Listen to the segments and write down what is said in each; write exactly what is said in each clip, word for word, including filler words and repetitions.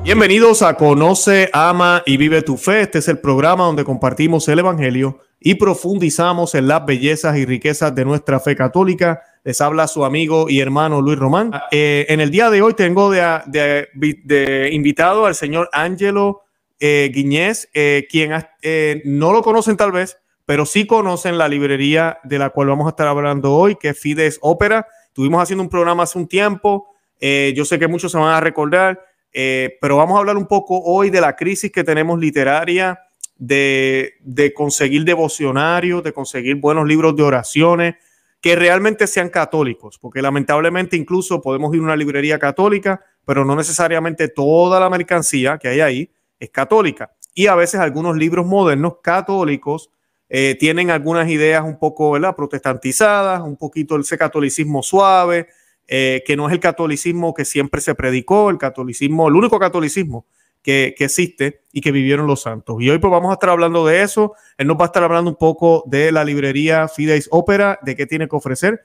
Bienvenidos a Conoce, Ama y Vive tu Fe. Este es el programa donde compartimos el Evangelio y profundizamos en las bellezas y riquezas de nuestra fe católica. Les habla su amigo y hermano Luis Román. Eh, en el día de hoy tengo de, de, de invitado al señor Ángelo eh, Guiñez, eh, quien eh, no lo conocen tal vez, pero sí conocen la librería de la cual vamos a estar hablando hoy, que es Fides Opera. Estuvimos haciendo un programa hace un tiempo. Eh, yo sé que muchos se van a recordar. Eh, pero vamos a hablar un poco hoy de la crisis que tenemos literaria, de, de conseguir devocionarios, de conseguir buenos libros de oraciones que realmente sean católicos, porque lamentablemente incluso podemos ir a una librería católica, pero no necesariamente toda la mercancía que hay ahí es católica. Y a veces algunos libros modernos católicos eh, tienen algunas ideas un poco, ¿verdad?, protestantizadas, un poquito ese catolicismo suave, Eh, que no es el catolicismo que siempre se predicó, el catolicismo, el único catolicismo que, que existe y que vivieron los santos. Y hoy pues vamos a estar hablando de eso. Él nos va a estar hablando un poco de la librería Fides Opera, de qué tiene que ofrecer,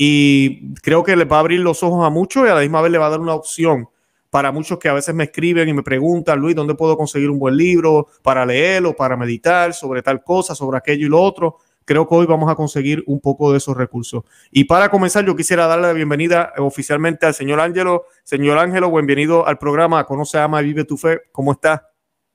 y creo que les va a abrir los ojos a muchos y a la misma vez le va a dar una opción para muchos que a veces me escriben y me preguntan: Luis, ¿dónde puedo conseguir un buen libro para leerlo, para meditar sobre tal cosa, sobre aquello y lo otro? Creo que hoy vamos a conseguir un poco de esos recursos. Y para comenzar, yo quisiera darle la bienvenida oficialmente al señor Ángelo. Señor Ángelo, bienvenido al programa Conoce, Ama y Vive tu Fe. ¿Cómo está?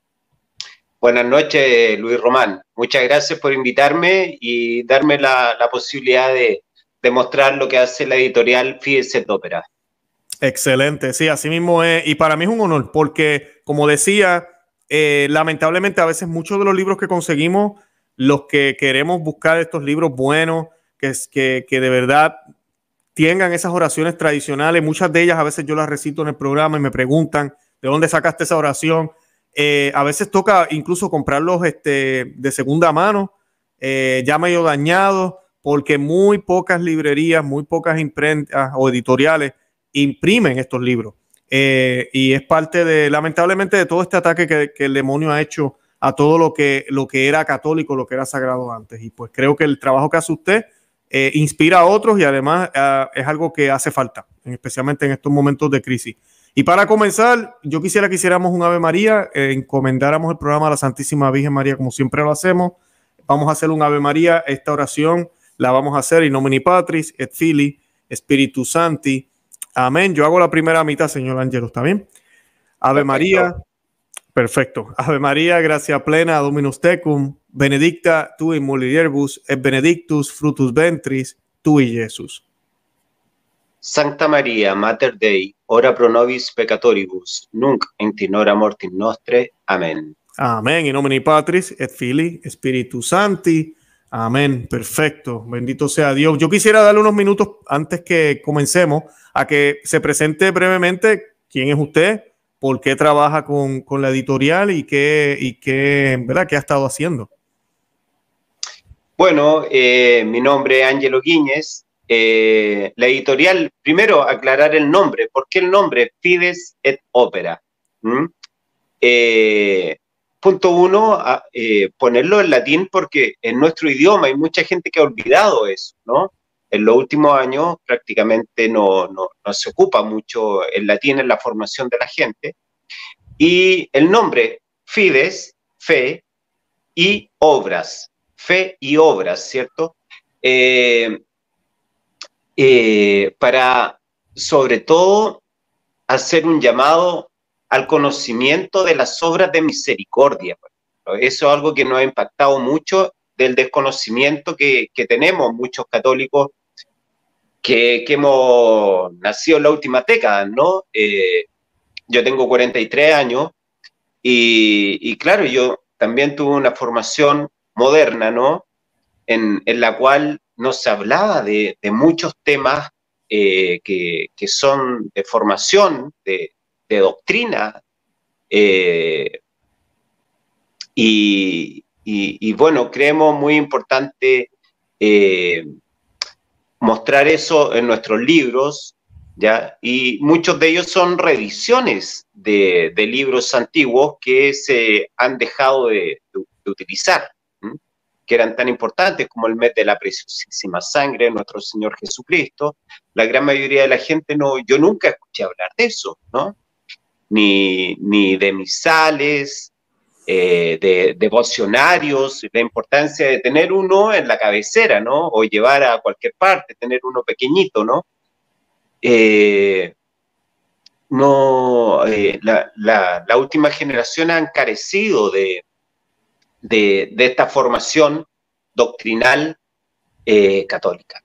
Buenas noches, Luis Román. Muchas gracias por invitarme y darme la, la posibilidad de, de mostrar lo que hace la editorial Fides Opera. Excelente, sí, así mismo es. Y para mí es un honor porque, como decía, eh, lamentablemente a veces muchos de los libros que conseguimos, los que queremos buscar estos libros buenos, que, que, que de verdad tengan esas oraciones tradicionales, muchas de ellas a veces yo las recito en el programa y me preguntan ¿de dónde sacaste esa oración? Eh, a veces toca incluso comprarlos este, de segunda mano, eh, ya medio dañados, porque muy pocas librerías, muy pocas imprentas o editoriales imprimen estos libros. Eh, y es parte de, lamentablemente, de todo este ataque que, que el demonio ha hecho a todo lo que, lo que era católico, lo que era sagrado antes. Y pues creo que el trabajo que hace usted eh, inspira a otros y además uh, es algo que hace falta, especialmente en estos momentos de crisis. Y para comenzar, yo quisiera que hiciéramos un Ave María, eh, encomendáramos el programa a la Santísima Virgen María como siempre lo hacemos. Vamos a hacer un Ave María. Esta oración la vamos a hacer in nomine Patris et Filii Spiritus Sancti. Amén. Yo hago la primera mitad, señor Ángelo, ¿está bien? Ave Perfecto. María. Perfecto. Ave María, gracia plena, Dominus tecum, benedicta tu in mulieribus et benedictus fructus ventris tui, Jesús. Sancta María, Mater Dei, ora pro nobis peccatoribus, nunc in hora mortis nostre. Amén. Amén. In nomine Patris et Filii Spiritus Sancti. Amén. Perfecto. Bendito sea Dios. Yo quisiera darle unos minutos antes que comencemos a que se presente brevemente quién es usted, por qué trabaja con, con la editorial y qué, y qué, ¿verdad?, qué ha estado haciendo. Bueno, eh, mi nombre es Ángelo Guiñez. Eh, la editorial, primero aclarar el nombre. ¿Por qué el nombre? Fides et Opera. ¿Mm? Eh, punto uno, a, eh, ponerlo en latín porque en nuestro idioma hay mucha gente que ha olvidado eso, ¿no? En los últimos años prácticamente no, no, no se ocupa mucho el latín en la formación de la gente. Y el nombre, Fides, fe, y obras, fe y obras, ¿cierto? Eh, eh, para, sobre todo, hacer un llamado al conocimiento de las obras de misericordia. Eso es algo que nos ha impactado mucho del desconocimiento que, que tenemos muchos católicos que, que hemos nacido en la última década, ¿no? Eh, yo tengo cuarenta y tres años y, y claro, yo también tuve una formación moderna, ¿no? En, en la cual no se hablaba de, de muchos temas eh, que, que son de formación, de, de doctrina, eh, y, y, y bueno, creemos muy importante eh, mostrar eso en nuestros libros, ¿ya? Y muchos de ellos son reediciones de, de libros antiguos que se han dejado de, de, de utilizar, ¿m? Que eran tan importantes como el mes de la preciosísima sangre de nuestro Señor Jesucristo. La gran mayoría de la gente no, yo nunca escuché hablar de eso, ¿no? ni, ni de misales, eh, de devocionarios, la importancia de tener uno en la cabecera, ¿no? O llevar a cualquier parte, tener uno pequeñito, ¿no? Eh, no eh, la, la, la última generación ha carecido de, de, de esta formación doctrinal eh, católica.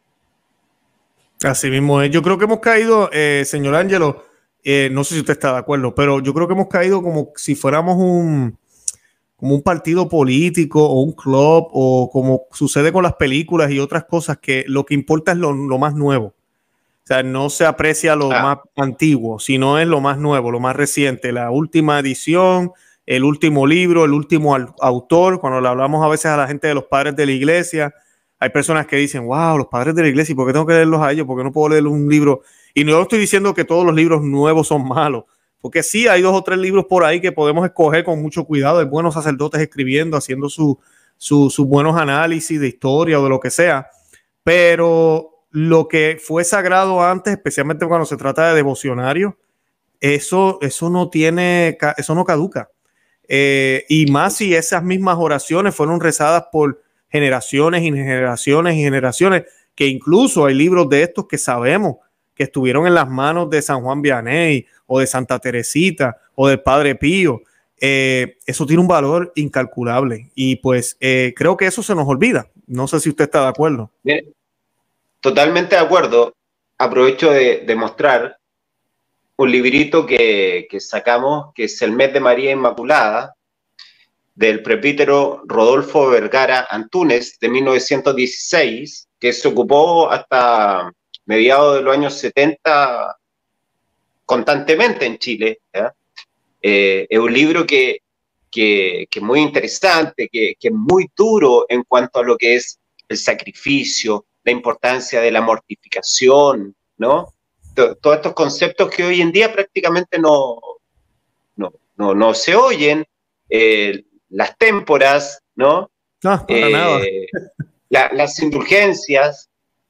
Así mismo es. Yo creo que hemos caído, eh, señor Ángelo, eh, no sé si usted está de acuerdo, pero yo creo que hemos caído como si fuéramos un, como un partido político o un club, o como sucede con las películas y otras cosas, que lo que importa es lo, lo más nuevo. O sea, no se aprecia lo ah. más antiguo, sino es lo más nuevo, lo más reciente, la última edición, el último libro, el último autor. Cuando le hablamos a veces a la gente de los padres de la iglesia, hay personas que dicen, wow, los padres de la iglesia, ¿y por qué tengo que leerlos a ellos? ¿Por qué no puedo leer un libro? Y no estoy diciendo que todos los libros nuevos son malos, porque sí hay dos o tres libros por ahí que podemos escoger con mucho cuidado. Hay buenos sacerdotes escribiendo, haciendo sus su, su buenos análisis de historia o de lo que sea, pero lo que fue sagrado antes, especialmente cuando se trata de devocionario, eso, eso no tiene, eso no caduca. Eh, y más si esas mismas oraciones fueron rezadas por generaciones y generaciones y generaciones, que incluso hay libros de estos que sabemos que estuvieron en las manos de San Juan Vianney o de Santa Teresita o del Padre Pío. Eh, eso tiene un valor incalculable y pues eh, creo que eso se nos olvida. No sé si usted está de acuerdo. Bien. Totalmente de acuerdo. Aprovecho de, de mostrar un librito que, que sacamos, que es el Mes de María Inmaculada, del presbítero Rodolfo Vergara Antúnez, de mil novecientos dieciséis, que se ocupó hasta mediados de los años setenta constantemente en Chile. Eh, es un libro que, que, que es muy interesante, que, que es muy duro en cuanto a lo que es el sacrificio, la importancia de la mortificación, ¿no? Todos estos conceptos que hoy en día prácticamente no, no, no, no se oyen, eh, las témporas, ¿no? No, para eh, nada. La, las indulgencias,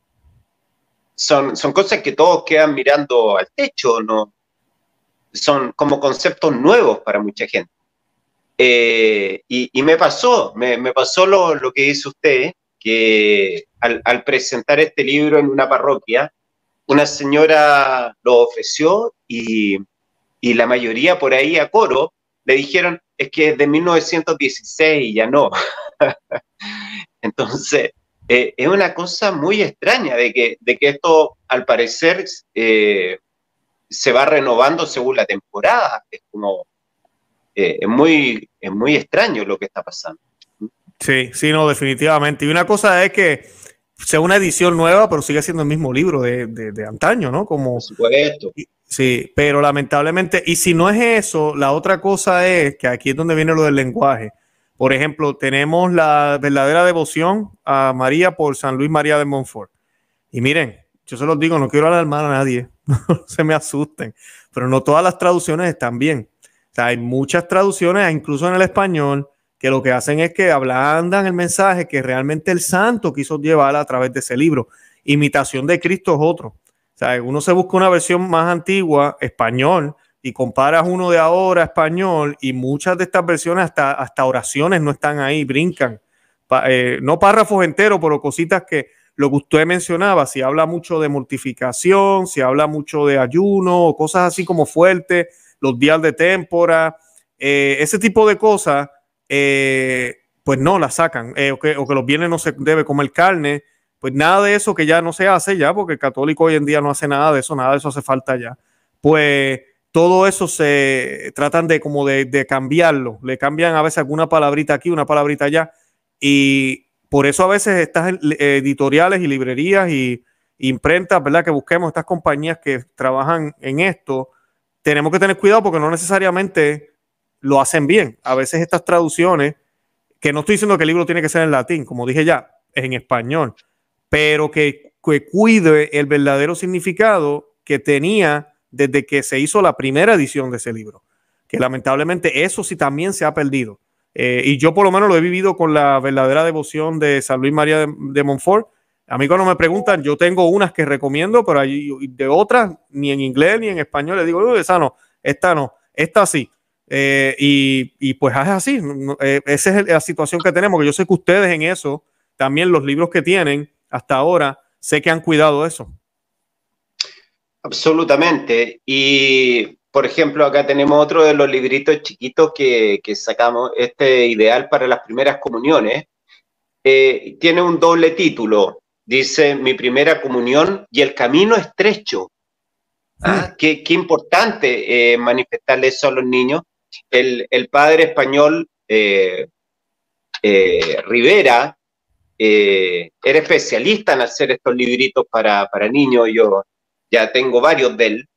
son, son cosas que todos quedan mirando al techo, ¿no? Son como conceptos nuevos para mucha gente. Eh, y, y me pasó, me, me pasó lo, lo que dice usted, que al, al presentar este libro en una parroquia, una señora lo ofreció y, y la mayoría por ahí a coro le dijeron, es que es de mil novecientos dieciséis y ya no. Entonces, eh, es una cosa muy extraña de que, de que esto, al parecer, eh, se va renovando según la temporada. Es como, eh, es muy, es muy extraño lo que está pasando. Sí, sí, no, definitivamente. Y una cosa es que sea una edición nueva, pero sigue siendo el mismo libro de, de, de antaño, ¿no? Como, por supuesto. Sí, pero lamentablemente, y si no es eso, la otra cosa es que aquí es donde viene lo del lenguaje. Por ejemplo, tenemos la verdadera devoción a María por San Luis María de Montfort. Y miren, yo se los digo, no quiero alarmar a nadie, no se me asusten, pero no todas las traducciones están bien. O sea, hay muchas traducciones, incluso en el español, que lo que hacen es que ablandan el mensaje que realmente el santo quiso llevar a través de ese libro. Imitación de Cristo es otro. O sea, uno se busca una versión más antigua, español, y comparas uno de ahora, español, y muchas de estas versiones, hasta, hasta oraciones no están ahí, brincan. Pa, eh, no párrafos enteros, pero cositas que lo que usted mencionaba, si habla mucho de mortificación, si habla mucho de ayuno, o cosas así como fuertes, los días de témpora, eh, ese tipo de cosas, eh, pues no las sacan, eh, o, que, o que los viernes no se debe comer carne. Pues nada de eso que ya no se hace ya, porque el católico hoy en día no hace nada de eso, nada de eso hace falta ya. Pues todo eso se tratan de como de, de cambiarlo, le cambian a veces alguna palabrita aquí, una palabrita allá, y por eso a veces estas editoriales y librerías y imprentas, ¿verdad? Que busquemos estas compañías que trabajan en esto, tenemos que tener cuidado porque no necesariamente lo hacen bien. A veces estas traducciones, que no estoy diciendo que el libro tiene que ser en latín, como dije ya, es en español, pero que, que cuide el verdadero significado que tenía desde que se hizo la primera edición de ese libro, que lamentablemente eso sí también se ha perdido. Eh, y yo por lo menos lo he vivido con la verdadera devoción de San Luis María de, de Montfort. A mí cuando me preguntan, yo tengo unas que recomiendo, pero hay de otras, ni en inglés ni en español, les digo, esa no, esta no, esta sí. Eh, y, y pues es así, eh, esa es la situación que tenemos, que yo sé que ustedes en eso, también los libros que tienen hasta ahora, sé que han cuidado eso. Absolutamente. Y, por ejemplo, acá tenemos otro de los libritos chiquitos que, que sacamos, este ideal para las primeras comuniones. Eh, tiene un doble título, dice Mi primera comunión y el camino estrecho. ¿Ah? Mm. Qué, qué importante eh, manifestarle eso a los niños. El, el padre español eh, eh, Rivera eh, era especialista en hacer estos libritos para, para niños. Yo ya tengo varios de él.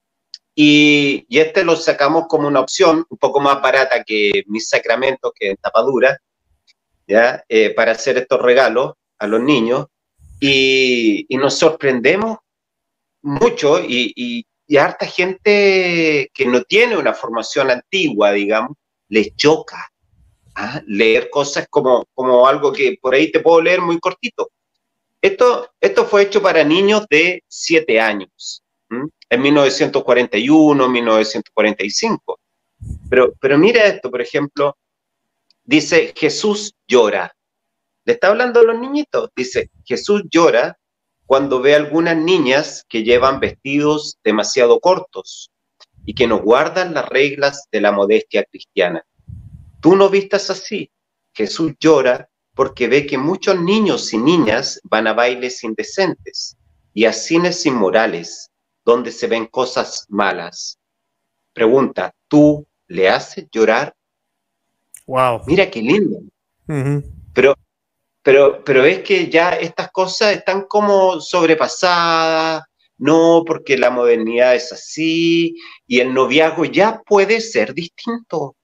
Y, y este lo sacamos como una opción un poco más barata que Mis Sacramentos, que es tapadura, ¿ya? Eh, para hacer estos regalos a los niños. Y, y nos sorprendemos mucho y, y, y a harta gente que no tiene una formación antigua, digamos, les choca ¿ah? leer cosas como, como algo que por ahí te puedo leer muy cortito. Esto, esto fue hecho para niños de siete años, ¿m? En mil novecientos cuarenta y uno, mil novecientos cuarenta y cinco. Pero, pero mira esto, por ejemplo, dice Jesús llora. Le está hablando a los niñitos. Dice, Jesús llora cuando ve a algunas niñas que llevan vestidos demasiado cortos y que no guardan las reglas de la modestia cristiana. Tú no vistas así. Jesús llora porque ve que muchos niños y niñas van a bailes indecentes y a cines inmorales donde se ven cosas malas. Pregunta, ¿tú le haces llorar? Wow. Mira qué lindo. Uh-huh. Pero, pero, pero es que ya estas cosas están como sobrepasadas, no, porque la modernidad es así y el noviazgo ya puede ser distinto.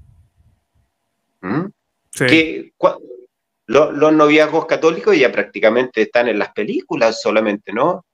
¿Mm? Sí. Que, lo, los noviazgos católicos ya prácticamente están en las películas solamente, ¿no?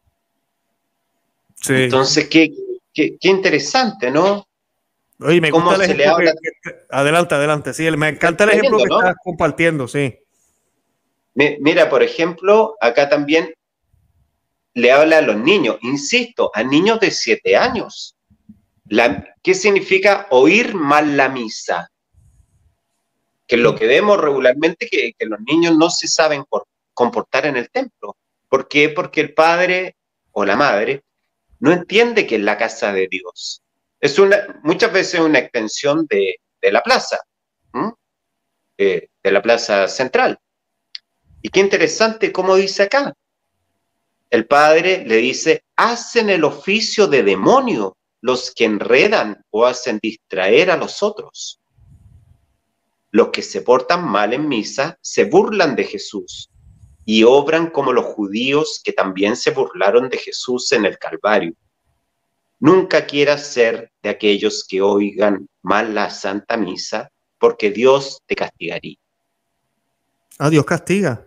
Sí. Entonces, qué, qué, qué interesante, ¿no? Oye, me ¿Cómo gusta el se le ejemplo habla? que, que, adelante, adelante. Sí, me encanta el ejemplo que ¿no? estás compartiendo, sí. Mira, por ejemplo, acá también le habla a los niños, insisto, a niños de siete años. La, ¿Qué significa oír mal la misa? Que es lo que vemos regularmente, que, que los niños no se saben por, comportar en el templo. ¿Por qué? Porque el padre o la madre no entiende que es la casa de Dios. Es una, muchas veces una extensión de, de la plaza, eh, de la plaza central. Y qué interesante cómo dice acá. El padre le dice, hacen el oficio de demonio los que enredan o hacen distraer a los otros. Los que se portan mal en misa se burlan de Jesús y obran como los judíos que también se burlaron de Jesús en el Calvario. Nunca quieras ser de aquellos que oigan mal la Santa Misa, porque Dios te castigaría. Ah, Dios castiga.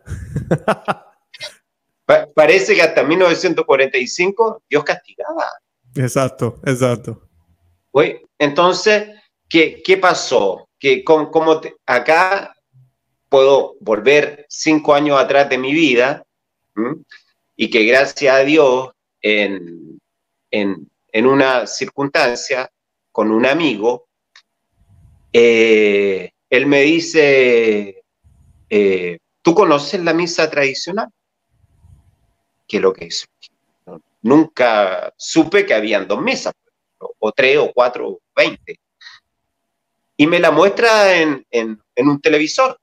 Pa- parece que hasta mil novecientos cuarenta y cinco Dios castigaba. Exacto, exacto. Oye, entonces, ¿qué, qué pasó? Que con, como te, acá puedo volver cinco años atrás de mi vida, ¿m? Y que gracias a Dios, en, en, en una circunstancia, con un amigo, eh, él me dice, eh, ¿tú conoces la misa tradicional? ¿Qué es lo que es? Nunca supe que habían dos misas, o, o tres, o cuatro, o veinte. Y me la muestra en, en, en un televisor.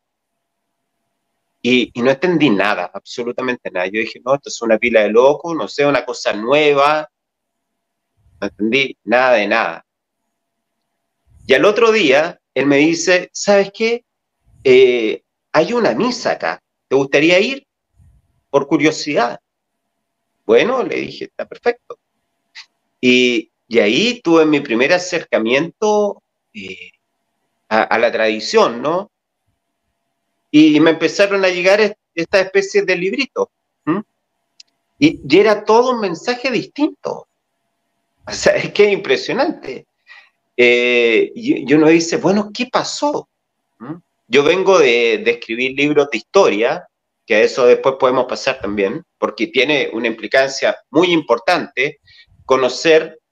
Y, y no entendí nada, absolutamente nada. Yo dije, no, esto es una pila de locos, no sé, una cosa nueva. No entendí nada de nada. Y al otro día, él me dice, ¿sabes qué? Eh, hay una misa acá, ¿te gustaría ir? Por curiosidad. Bueno, le dije, está perfecto. Y, y ahí tuve mi primer acercamiento eh, a, a la tradición, ¿no? Y me empezaron a llegar esta especie de libritos. ¿Mm? Y, y era todo un mensaje distinto. O sea, es que es impresionante. Eh, y, y uno dice, bueno, ¿qué pasó? ¿Mm? Yo vengo de, de escribir libros de historia, que a eso después podemos pasar también, porque tiene una implicancia muy importante conocer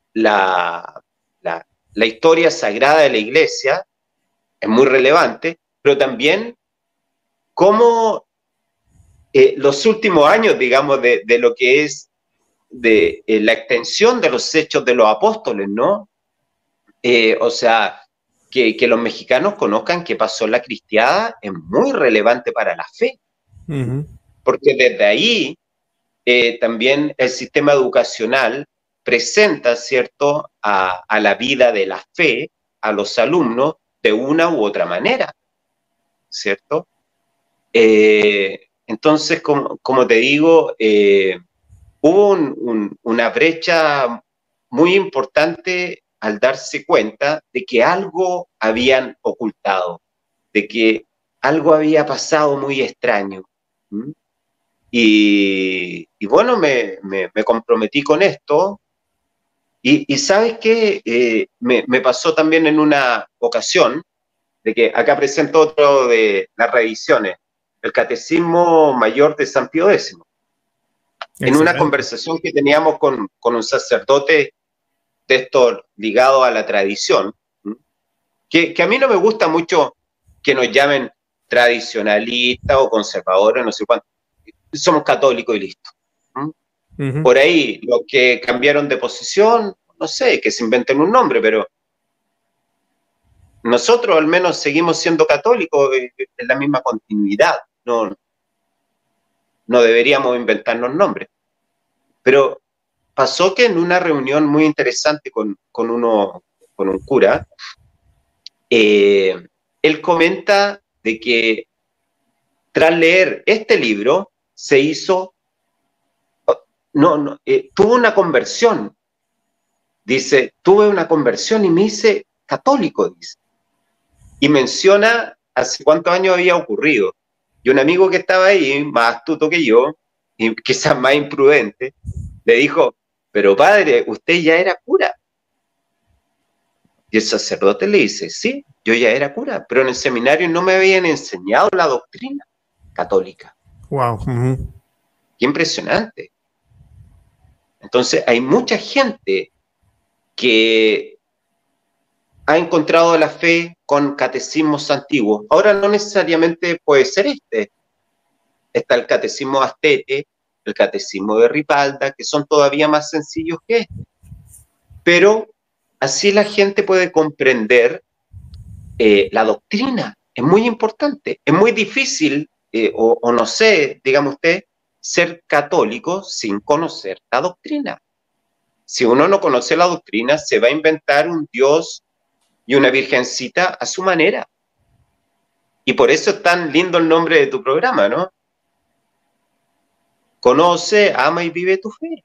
la, la, la historia sagrada de la Iglesia es muy relevante, pero también cómo eh, los últimos años, digamos, de, de lo que es de eh, la extensión de los hechos de los apóstoles, ¿no? Eh, o sea, que, que los mexicanos conozcan qué pasó en la cristiada es muy relevante para la fe, uh-huh. porque desde ahí eh, también el sistema educacional presenta, ¿cierto?, a, a la vida de la fe, a los alumnos, de una u otra manera, ¿cierto? Eh, entonces, como, como te digo, eh, hubo un, un, una brecha muy importante al darse cuenta de que algo habían ocultado, de que algo había pasado muy extraño. ¿Mm? Y, y bueno, me, me, me comprometí con esto. Y, y ¿sabes qué? Eh, me, me pasó también en una ocasión, de que acá presento otro de las revisiones, el Catecismo Mayor de San Pío X. Excelente. En una conversación que teníamos con, con un sacerdote de esto ligado a la tradición, que, que a mí no me gusta mucho que nos llamen tradicionalistas o conservadores, no sé cuánto. Somos católicos y listo. Uh-huh. Por ahí, los que cambiaron de posición, no sé, que se inventen un nombre, pero nosotros al menos seguimos siendo católicos en la misma continuidad. No, no deberíamos inventarnos nombres. Pero pasó que en una reunión muy interesante con, con, uno, con un cura, eh, él comenta de que tras leer este libro se hizo, no, no eh, tuvo una conversión. Dice, tuve una conversión y me hice católico, dice. Y menciona hace cuántos años había ocurrido. Y un amigo que estaba ahí, más astuto que yo, y quizás más imprudente, le dijo, pero padre, usted ya era cura. Y el sacerdote le dice, sí, yo ya era cura, pero en el seminario no me habían enseñado la doctrina católica. Wow. Uh-huh. Qué impresionante. Entonces, hay mucha gente que ha encontrado la fe con catecismos antiguos. Ahora no necesariamente puede ser este. Está el catecismo Astete, el catecismo de Ripalda, que son todavía más sencillos que este. Pero así la gente puede comprender eh, la doctrina. Es muy importante. Es muy difícil, eh, o, o no sé, dígame usted, ser católico sin conocer la doctrina. Si uno no conoce la doctrina, se va a inventar un Dios y una virgencita a su manera. Y por eso es tan lindo el nombre de tu programa, ¿no? Conoce, ama y vive tu fe.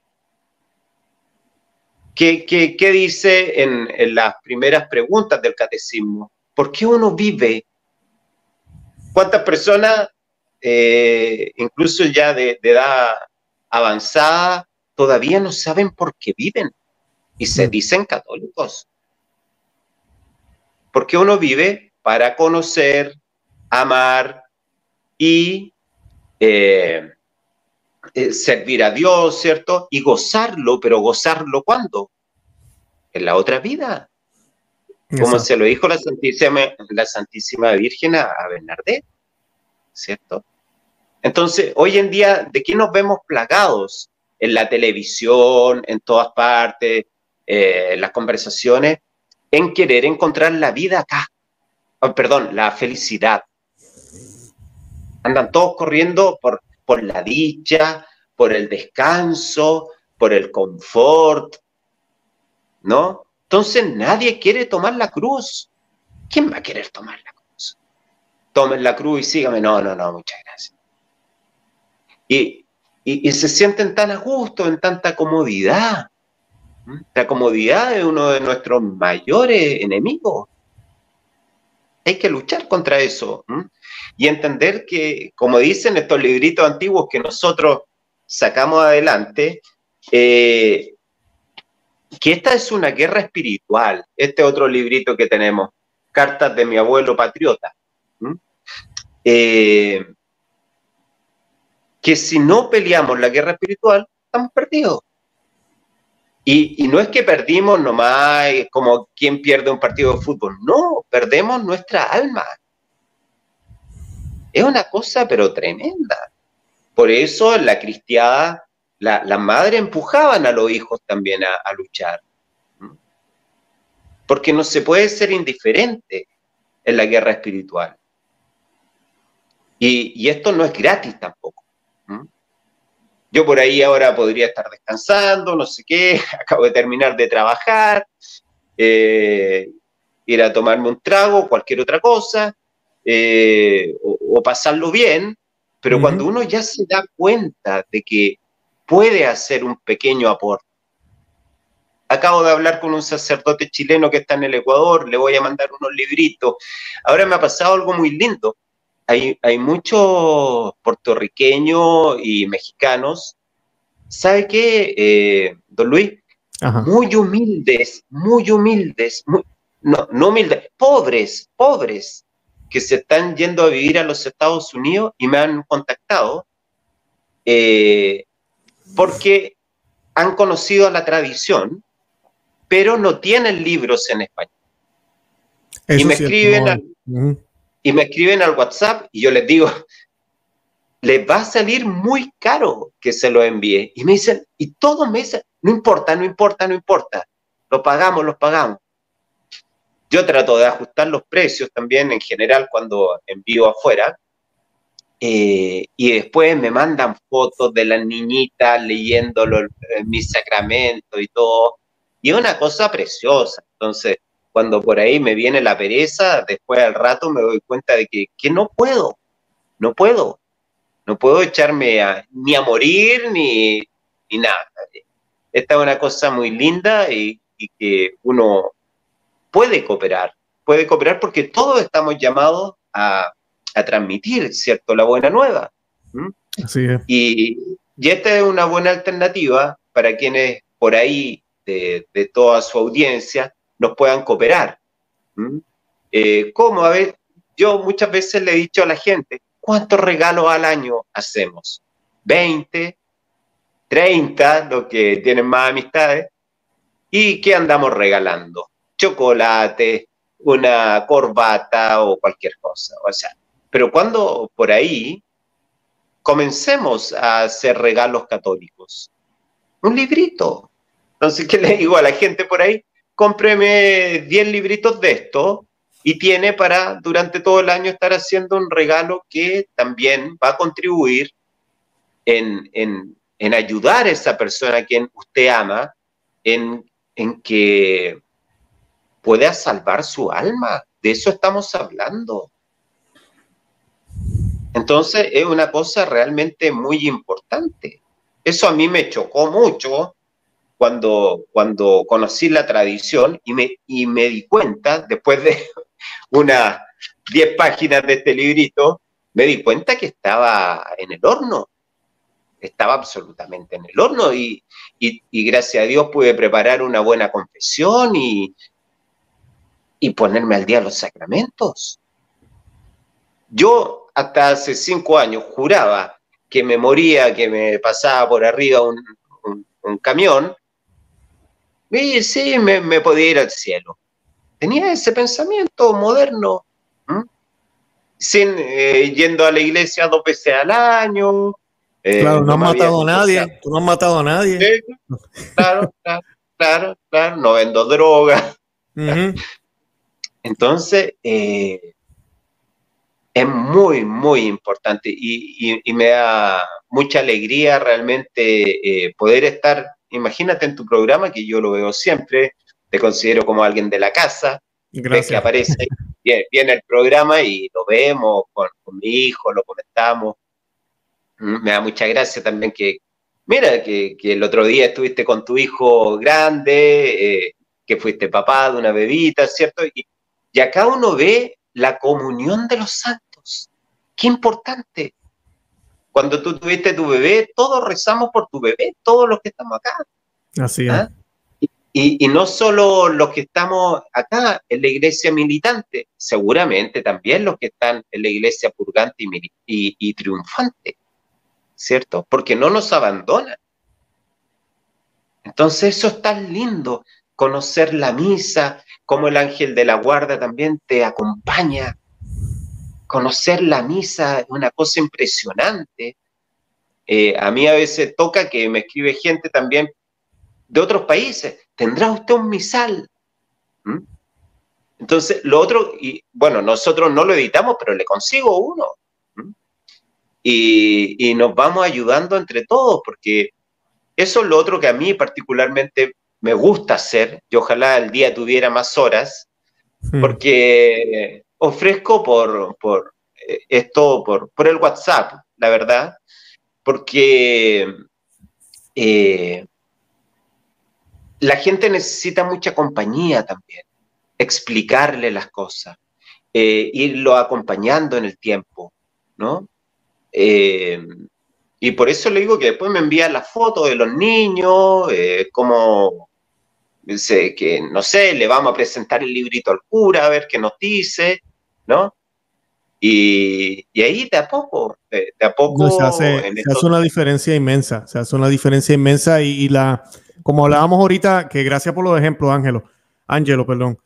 ¿Qué, qué, qué dice en, en las primeras preguntas del catecismo? ¿Por qué uno vive? ¿Cuántas personas, eh, incluso ya de, de edad avanzada, todavía no saben por qué viven? Y se dicen católicos. Porque uno vive para conocer, amar y eh, eh, servir a Dios, ¿cierto? Y gozarlo, pero ¿gozarlo cuándo? En la otra vida. Como Exacto. Se lo dijo la Santísima, la Santísima Virgen a, a Bernadette, ¿cierto? Entonces, hoy en día, ¿de qué nos vemos plagados? En la televisión, en todas partes, eh, en las conversaciones, en querer encontrar la vida acá. Oh, perdón, la felicidad. Andan todos corriendo por, por la dicha, por el descanso, por el confort, ¿no? Entonces nadie quiere tomar la cruz. ¿Quién va a querer tomar la cruz? Tomen la cruz y síganme. No, no, no, muchas gracias. Y, y, y se sienten tan a gusto, en tanta comodidad. La comodidad es uno de nuestros mayores enemigos. Hay que luchar contra eso. ¿Mm? Y entender que, como dicen estos libritos antiguos que nosotros sacamos adelante, eh, que esta es una guerra espiritual. Este otro librito que tenemos, Cartas de mi abuelo patriota. ¿Mm? Eh, que si no peleamos la guerra espiritual, estamos perdidos. Y, y no es que perdimos nomás como quien pierde un partido de fútbol, no, perdemos nuestra alma. Es una cosa pero tremenda. Por eso la cristiada, la, la madre empujaban a los hijos también a, a luchar. Porque no se puede ser indiferente en la guerra espiritual. Y, y esto no es gratis tampoco. Yo por ahí ahora podría estar descansando, no sé qué, acabo de terminar de trabajar, eh, ir a tomarme un trago, cualquier otra cosa, eh, o, o pasarlo bien, pero uh-huh. Cuando uno ya se da cuenta de que puede hacer un pequeño aporte. Acabo de hablar con un sacerdote chileno que está en el Ecuador, le voy a mandar unos libritos. Ahora me ha pasado algo muy lindo. Hay, hay muchos puertorriqueños y mexicanos, ¿sabe qué, eh, don Luis? Ajá. Muy humildes, muy humildes, muy, no, no humildes, pobres, pobres, que se están yendo a vivir a los Estados Unidos y me han contactado eh, porque han conocido la tradición, pero no tienen libros en español. Eso y me escriben no. al, uh-huh. y me escriben al WhatsApp y yo les digo, les va a salir muy caro que se lo envíe. Y me dicen, y todos me dicen, no importa, no importa, no importa, lo pagamos, lo pagamos. Yo trato de ajustar los precios también en general cuando envío afuera, eh, y después me mandan fotos de las niñitas leyéndolo en mis sacramentos y todo, y es una cosa preciosa. Entonces, cuando por ahí me viene la pereza, después al rato me doy cuenta de que, que no puedo, no puedo. No puedo echarme a, ni a morir, ni, ni nada. Esta es una cosa muy linda y, y que uno puede cooperar. Puede cooperar porque todos estamos llamados a, a transmitir, ¿cierto?, la buena nueva. ¿Mm? Así es. Y, y esta es una buena alternativa para quienes por ahí, de, de toda su audiencia, nos puedan cooperar. ¿Mm? Eh, ¿Cómo? A ver, yo muchas veces le he dicho a la gente, ¿cuántos regalos al año hacemos? ¿veinte? ¿treinta? Los que tienen más amistades. ¿Y qué andamos regalando? Chocolate, una corbata o cualquier cosa. O sea, pero cuando por ahí comencemos a hacer regalos católicos, un librito. Entonces, ¿qué le digo a la gente por ahí? Cómpreme diez libritos de esto. Y tiene para durante todo el año estar haciendo un regalo que también va a contribuir en, en, en ayudar a esa persona a quien usted ama, en, en que pueda salvar su alma. De eso estamos hablando. Entonces es una cosa realmente muy importante. Eso a mí me chocó mucho cuando, cuando conocí la tradición y me, y me di cuenta, después de unas diez páginas de este librito, me di cuenta que estaba en el horno, estaba absolutamente en el horno y, y, y gracias a Dios pude preparar una buena confesión y, y ponerme al día los sacramentos. Yo hasta hace cinco años juraba que me moría, que me pasaba por arriba un, un, un camión y sí, me, me podía ir al cielo. Tenía ese pensamiento moderno, ¿Mm? Sin eh, yendo a la iglesia dos veces al año. Eh, claro, no, no has matado a nadie, tú no has matado a nadie. Sí, claro, claro, claro, claro, no vendo droga. Uh-huh. Entonces, eh, es muy, muy importante y, y, y me da mucha alegría realmente eh, poder estar, imagínate en tu programa, que yo lo veo siempre, te considero como alguien de la casa. Gracias. Ves que aparece, viene, viene el programa y lo vemos con, con mi hijo, lo comentamos. Me da mucha gracia también que, mira, que, que el otro día estuviste con tu hijo grande, eh, que fuiste papá de una bebita, ¿cierto? Y, y acá uno ve la comunión de los santos. Qué importante. Cuando tú tuviste tu bebé, todos rezamos por tu bebé, todos los que estamos acá. Así es. ¿Ah? Y, y no solo los que estamos acá en la iglesia militante, seguramente también los que están en la iglesia purgante y, y, y triunfante, ¿cierto? Porque no nos abandonan. Entonces eso es tan lindo, conocer la misa, cómo el ángel de la guarda también te acompaña. Conocer la misa es una cosa impresionante. Eh, a mí a veces toca que me escribe gente también de otros países. ¿Tendrá usted un misal? ¿Mm? Entonces, lo otro, y bueno, nosotros no lo editamos, pero le consigo uno. ¿Mm? Y, y nos vamos ayudando entre todos, porque eso es lo otro que a mí particularmente me gusta hacer, y ojalá el día tuviera más horas, hmm. porque ofrezco por, por esto, por, por el WhatsApp, la verdad, porque eh, la gente necesita mucha compañía también, explicarle las cosas, eh, irlo acompañando en el tiempo, ¿no? Eh, y por eso le digo que después me envían las fotos de los niños, eh, como, dice, que no sé, le vamos a presentar el librito al cura, a ver qué nos dice, ¿no? Y, y ahí de a poco, de, de a poco... No, se hace, en se estos... hace una diferencia inmensa, se hace una diferencia inmensa y, y la, como hablábamos ahorita, que gracias por los ejemplos, Ángelo, Ángelo, perdón,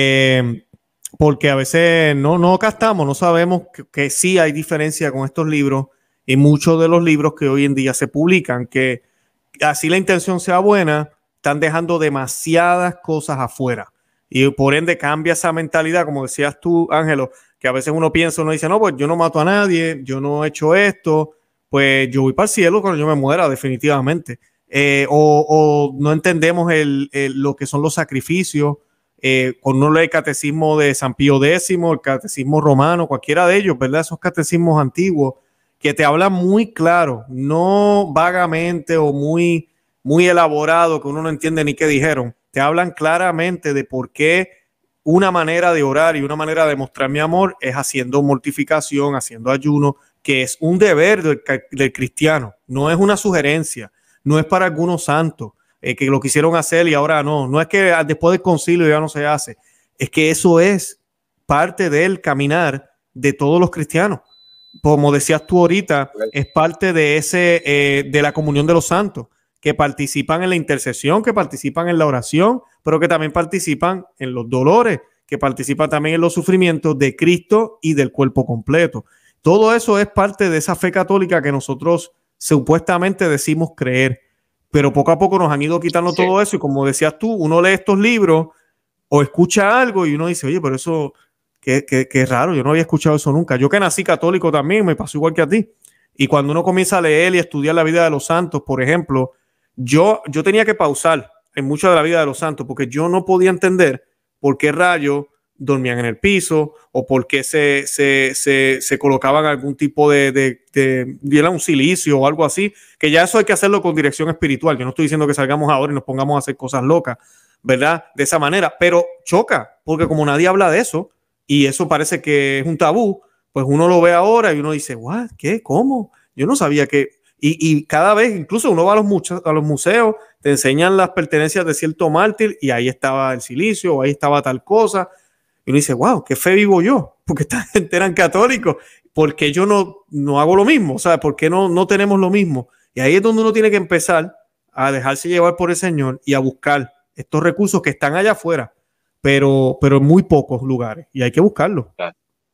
eh, porque a veces no, no captamos, no sabemos que, que sí hay diferencia con estos libros y muchos de los libros que hoy en día se publican, que así la intención sea buena, están dejando demasiadas cosas afuera y por ende cambia esa mentalidad, como decías tú, Ángelo, que a veces uno piensa, uno dice, no, pues yo no mato a nadie, yo no he hecho esto, pues yo voy para el cielo cuando yo me muera, definitivamente. Eh, o, o no entendemos el, el, lo que son los sacrificios. Eh, cuando uno lee el catecismo de San Pío décimo, el catecismo romano, cualquiera de ellos, ¿verdad? Esos catecismos antiguos que te hablan muy claro, no vagamente o muy, muy elaborado, que uno no entiende ni qué dijeron. Te hablan claramente de por qué una manera de orar y una manera de mostrar mi amor es haciendo mortificación, haciendo ayuno, que es un deber del, del cristiano, no es una sugerencia, no es para algunos santos eh, que lo quisieron hacer y ahora no, no es que después del concilio ya no se hace, es que eso es parte del caminar de todos los cristianos. Como decías tú ahorita, es parte de, ese, eh, de la comunión de los santos, que participan en la intercesión, que participan en la oración, pero que también participan en los dolores, que participan también en los sufrimientos de Cristo y del cuerpo completo. Todo eso es parte de esa fe católica que nosotros supuestamente decimos creer, pero poco a poco nos han ido quitando sí. todo eso y como decías tú, uno lee estos libros o escucha algo y uno dice, oye, pero eso, qué, qué, qué raro, yo no había escuchado eso nunca. Yo que nací católico también, me pasó igual que a ti. Y cuando uno comienza a leer y a estudiar la vida de los santos, por ejemplo, Yo, yo tenía que pausar en mucha de la vida de los santos porque yo no podía entender por qué rayos dormían en el piso o por qué se, se, se, se colocaban algún tipo de, de, de, de un silicio o algo así, que ya eso hay que hacerlo con dirección espiritual. Yo no estoy diciendo que salgamos ahora y nos pongamos a hacer cosas locas, ¿verdad? De esa manera, pero choca porque como nadie habla de eso y eso parece que es un tabú, pues uno lo ve ahora y uno dice, ¿what? ¿Qué? ¿Cómo? Yo no sabía que... Y, y cada vez, incluso uno va a los, mucho, a los museos, te enseñan las pertenencias de cierto mártir y ahí estaba el silicio o ahí estaba tal cosa. Y uno dice, wow, qué fe vivo yo, porque esta gente eran católicos, porque yo no, no hago lo mismo, o sea, ¿por qué no, no tenemos lo mismo? Y ahí es donde uno tiene que empezar a dejarse llevar por el Señor y a buscar estos recursos que están allá afuera, pero, pero en muy pocos lugares y hay que buscarlos. Claro.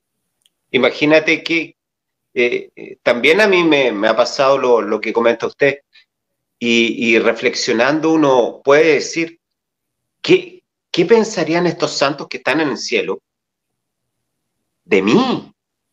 Imagínate que Eh, eh, también a mí me, me ha pasado lo, lo que comenta usted y, y reflexionando uno puede decir, ¿qué, ¿qué pensarían estos santos que están en el cielo de mí?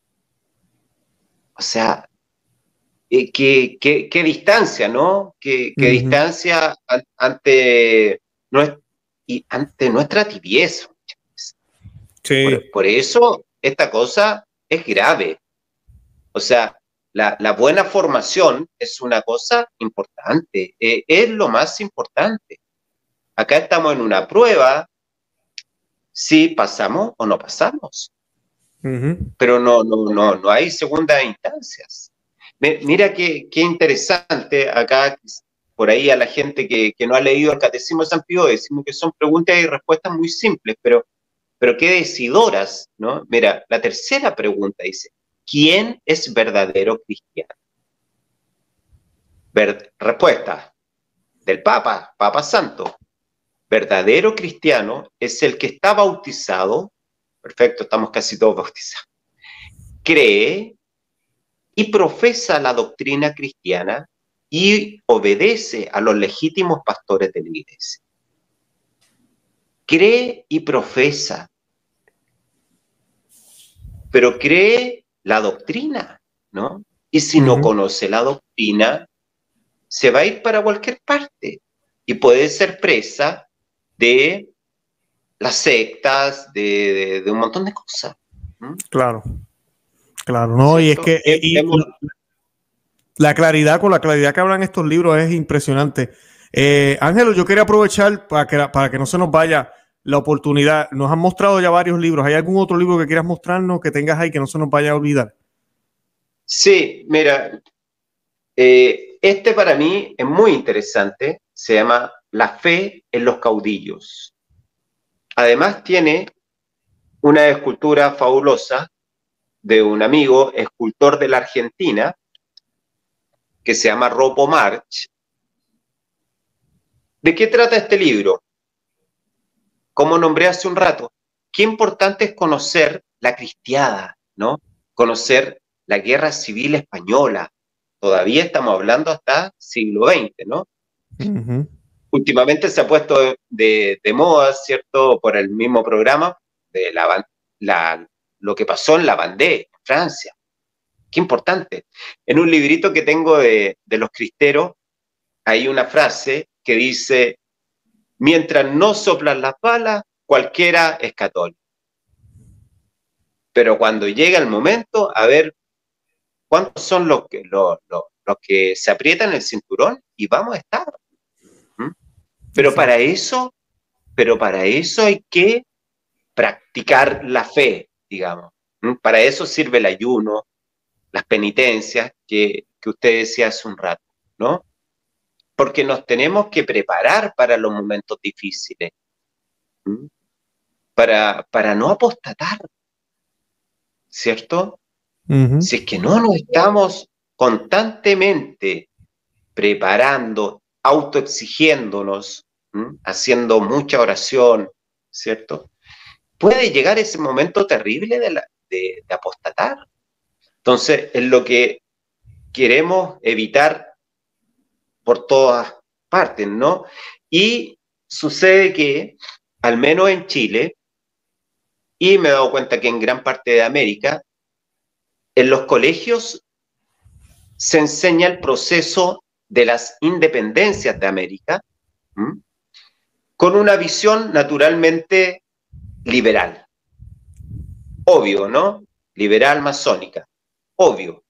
O sea, eh, ¿qué, qué, qué distancia, ¿no? ¿Qué, qué uh-huh. distancia ante, nuestra, y ante nuestra tibieza? Sí. Por, por eso esta cosa es grave. O sea, la, la buena formación es una cosa importante, eh, es lo más importante. Acá estamos en una prueba, si pasamos o no pasamos. Uh-huh. Pero no, no, no, no hay segundas instancias. Me, mira qué, qué interesante acá, por ahí a la gente que, que no ha leído el Catecismo de San Pío, decimos que son preguntas y respuestas muy simples, pero, pero qué decidoras, ¿no? Mira, la tercera pregunta dice, ¿quién es verdadero cristiano? Ver, respuesta. del Papa, Papa Santo. Verdadero cristiano es el que está bautizado, perfecto, estamos casi todos bautizados, cree y profesa la doctrina cristiana y obedece a los legítimos pastores de la iglesia. Cree y profesa, pero cree la doctrina, ¿no? Y si uh-huh. no conoce la doctrina, se va a ir para cualquier parte y puede ser presa de las sectas, de, de, de un montón de cosas. ¿Mm? Claro, claro, ¿no? Y es que eh, y la, la claridad, con la claridad que hablan estos libros es impresionante. Eh, Ángelo, yo quería aprovechar para que, para que no se nos vaya la oportunidad. Nos han mostrado ya varios libros. ¿Hay algún otro libro que quieras mostrarnos, que tengas ahí, que no se nos vaya a olvidar? Sí, mira, eh, este para mí es muy interesante. Se llama La fe en los caudillos. Además tiene una escultura fabulosa de un amigo escultor de la Argentina que se llama Ropo March. ¿De qué trata este libro? Como nombré hace un rato, qué importante es conocer la cristiada, ¿no? Conocer la guerra civil española. Todavía estamos hablando hasta siglo veinte, ¿no? Uh-huh. Últimamente se ha puesto de, de, de moda, ¿cierto? Por el mismo programa, de la, la, lo que pasó en la Vendée, en Francia. Qué importante. En un librito que tengo de, de los cristeros, hay una frase que dice: mientras no soplan las balas, cualquiera es católico. Pero cuando llega el momento, a ver cuántos son los que, los, los, los que se aprietan el cinturón y vamos a estar. ¿Mm? Pero sí. para eso, pero para eso hay que practicar la fe, digamos. ¿Mm? Para eso sirve el ayuno, las penitencias que, que usted decía hace un rato, ¿no? Porque nos tenemos que preparar para los momentos difíciles, ¿Mm? para, para no apostatar, ¿cierto? Uh-huh. Si es que no nos estamos constantemente preparando, autoexigiéndonos, ¿Mm? haciendo mucha oración, ¿cierto? Puede llegar ese momento terrible de, la, de, de apostatar. Entonces, es lo que queremos evitar por todas partes, ¿no? Y sucede que, al menos en Chile, y me he dado cuenta que en gran parte de América, en los colegios se enseña el proceso de las independencias de América, ¿m? con una visión naturalmente liberal. Obvio, ¿no? Liberal masónica. Obvio.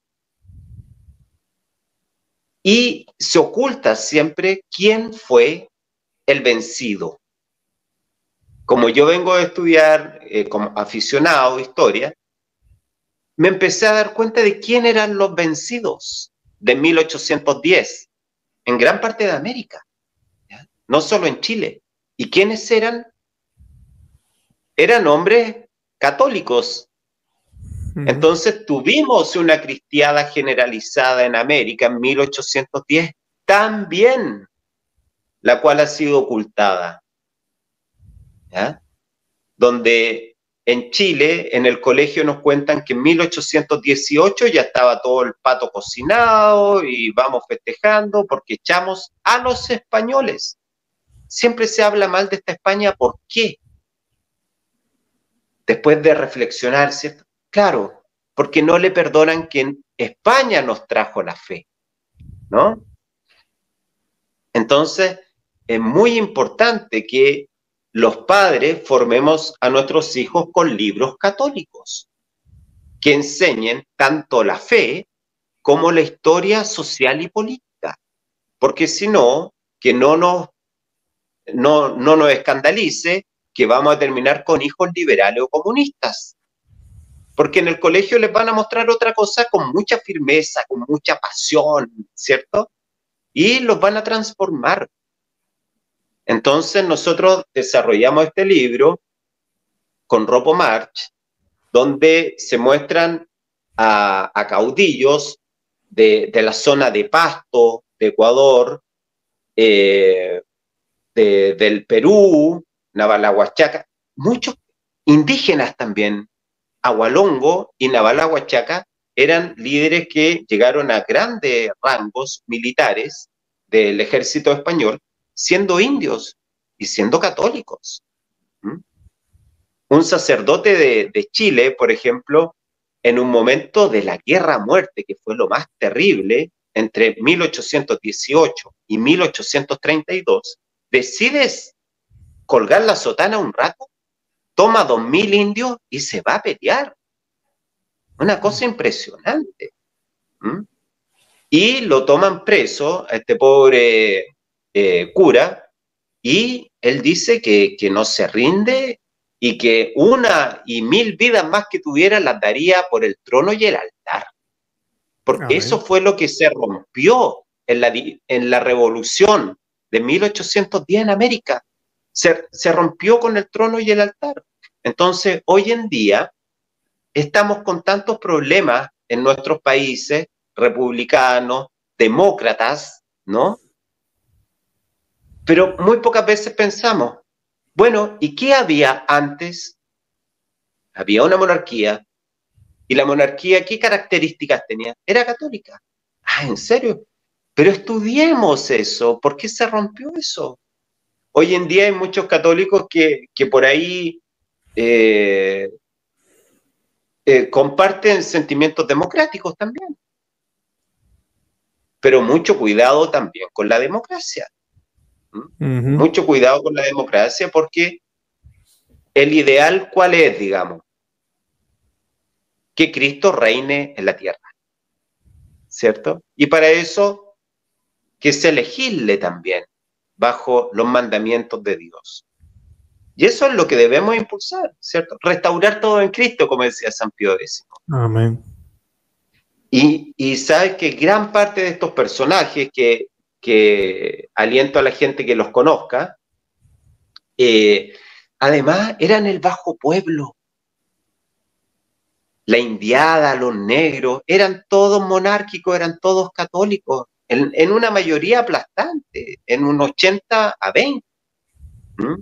Y se oculta siempre quién fue el vencido. Como yo vengo a estudiar eh, como aficionado a historia, me empecé a dar cuenta de quién eran los vencidos de mil ochocientos diez en gran parte de América, ¿ya? No solo en Chile. ¿Y quiénes eran? Eran hombres católicos. Uh-huh. Entonces tuvimos una cristiada generalizada en América en mil ochocientos diez también, la cual ha sido ocultada, ¿ya? Donde en Chile, en el colegio nos cuentan que en mil ochocientos dieciocho ya estaba todo el pato cocinado y vamos festejando porque echamos a los españoles. Siempre se habla mal de esta España, ¿por qué? Después de reflexionar, ¿cierto? Claro, porque no le perdonan que en España nos trajo la fe, ¿no? Entonces, es muy importante que los padres formemos a nuestros hijos con libros católicos que enseñen tanto la fe como la historia social y política, porque si no, que no nos, no, no nos escandalice que vamos a terminar con hijos liberales o comunistas, porque en el colegio les van a mostrar otra cosa con mucha firmeza, con mucha pasión, ¿cierto? Y los van a transformar. Entonces nosotros desarrollamos este libro con Ropo March, donde se muestran a, a caudillos de, de la zona de Pasto, de Ecuador, eh, de, del Perú, Navalahuachaca, muchos indígenas también, Ahualongo y Navalahuachaca, eran líderes que llegaron a grandes rangos militares del ejército español, siendo indios y siendo católicos. ¿Mm? Un sacerdote de, de Chile, por ejemplo, en un momento de la guerra a muerte, que fue lo más terrible, entre mil ochocientos dieciocho y mil ochocientos treinta y dos, decides colgar la sotana un rato, toma dos mil indios y se va a pelear. Una cosa impresionante. ¿Mm? Y lo toman preso a este pobre eh, cura, y él dice que, que no se rinde y que una y mil vidas más que tuviera las daría por el trono y el altar. Porque Amén. Eso fue lo que se rompió en la, en la revolución de mil ochocientos diez en América. Se, se rompió con el trono y el altar. Entonces, hoy en día, estamos con tantos problemas en nuestros países, republicanos, demócratas, ¿no? Pero muy pocas veces pensamos, bueno, ¿y qué había antes? Había una monarquía, y la monarquía, ¿qué características tenía? Era católica. Ah, ¿en serio? Pero estudiemos eso, ¿por qué se rompió eso? Hoy en día hay muchos católicos que, que por ahí eh, eh, comparten sentimientos democráticos también. Pero mucho cuidado también con la democracia. ¿Mm? Uh-huh. Mucho cuidado con la democracia, porque el ideal, ¿cuál es, digamos? Que Cristo reine en la tierra, ¿cierto? Y para eso, que se legisle también bajo los mandamientos de Dios. Y eso es lo que debemos impulsar, ¿cierto? Restaurar todo en Cristo, como decía San Pío X. Amén. Y, y sabes que gran parte de estos personajes que, que aliento a la gente que los conozca, eh, además eran el bajo pueblo. La indiada, los negros, eran todos monárquicos, eran todos católicos, en, en una mayoría aplastante, en un ochenta a veinte. ¿Mm?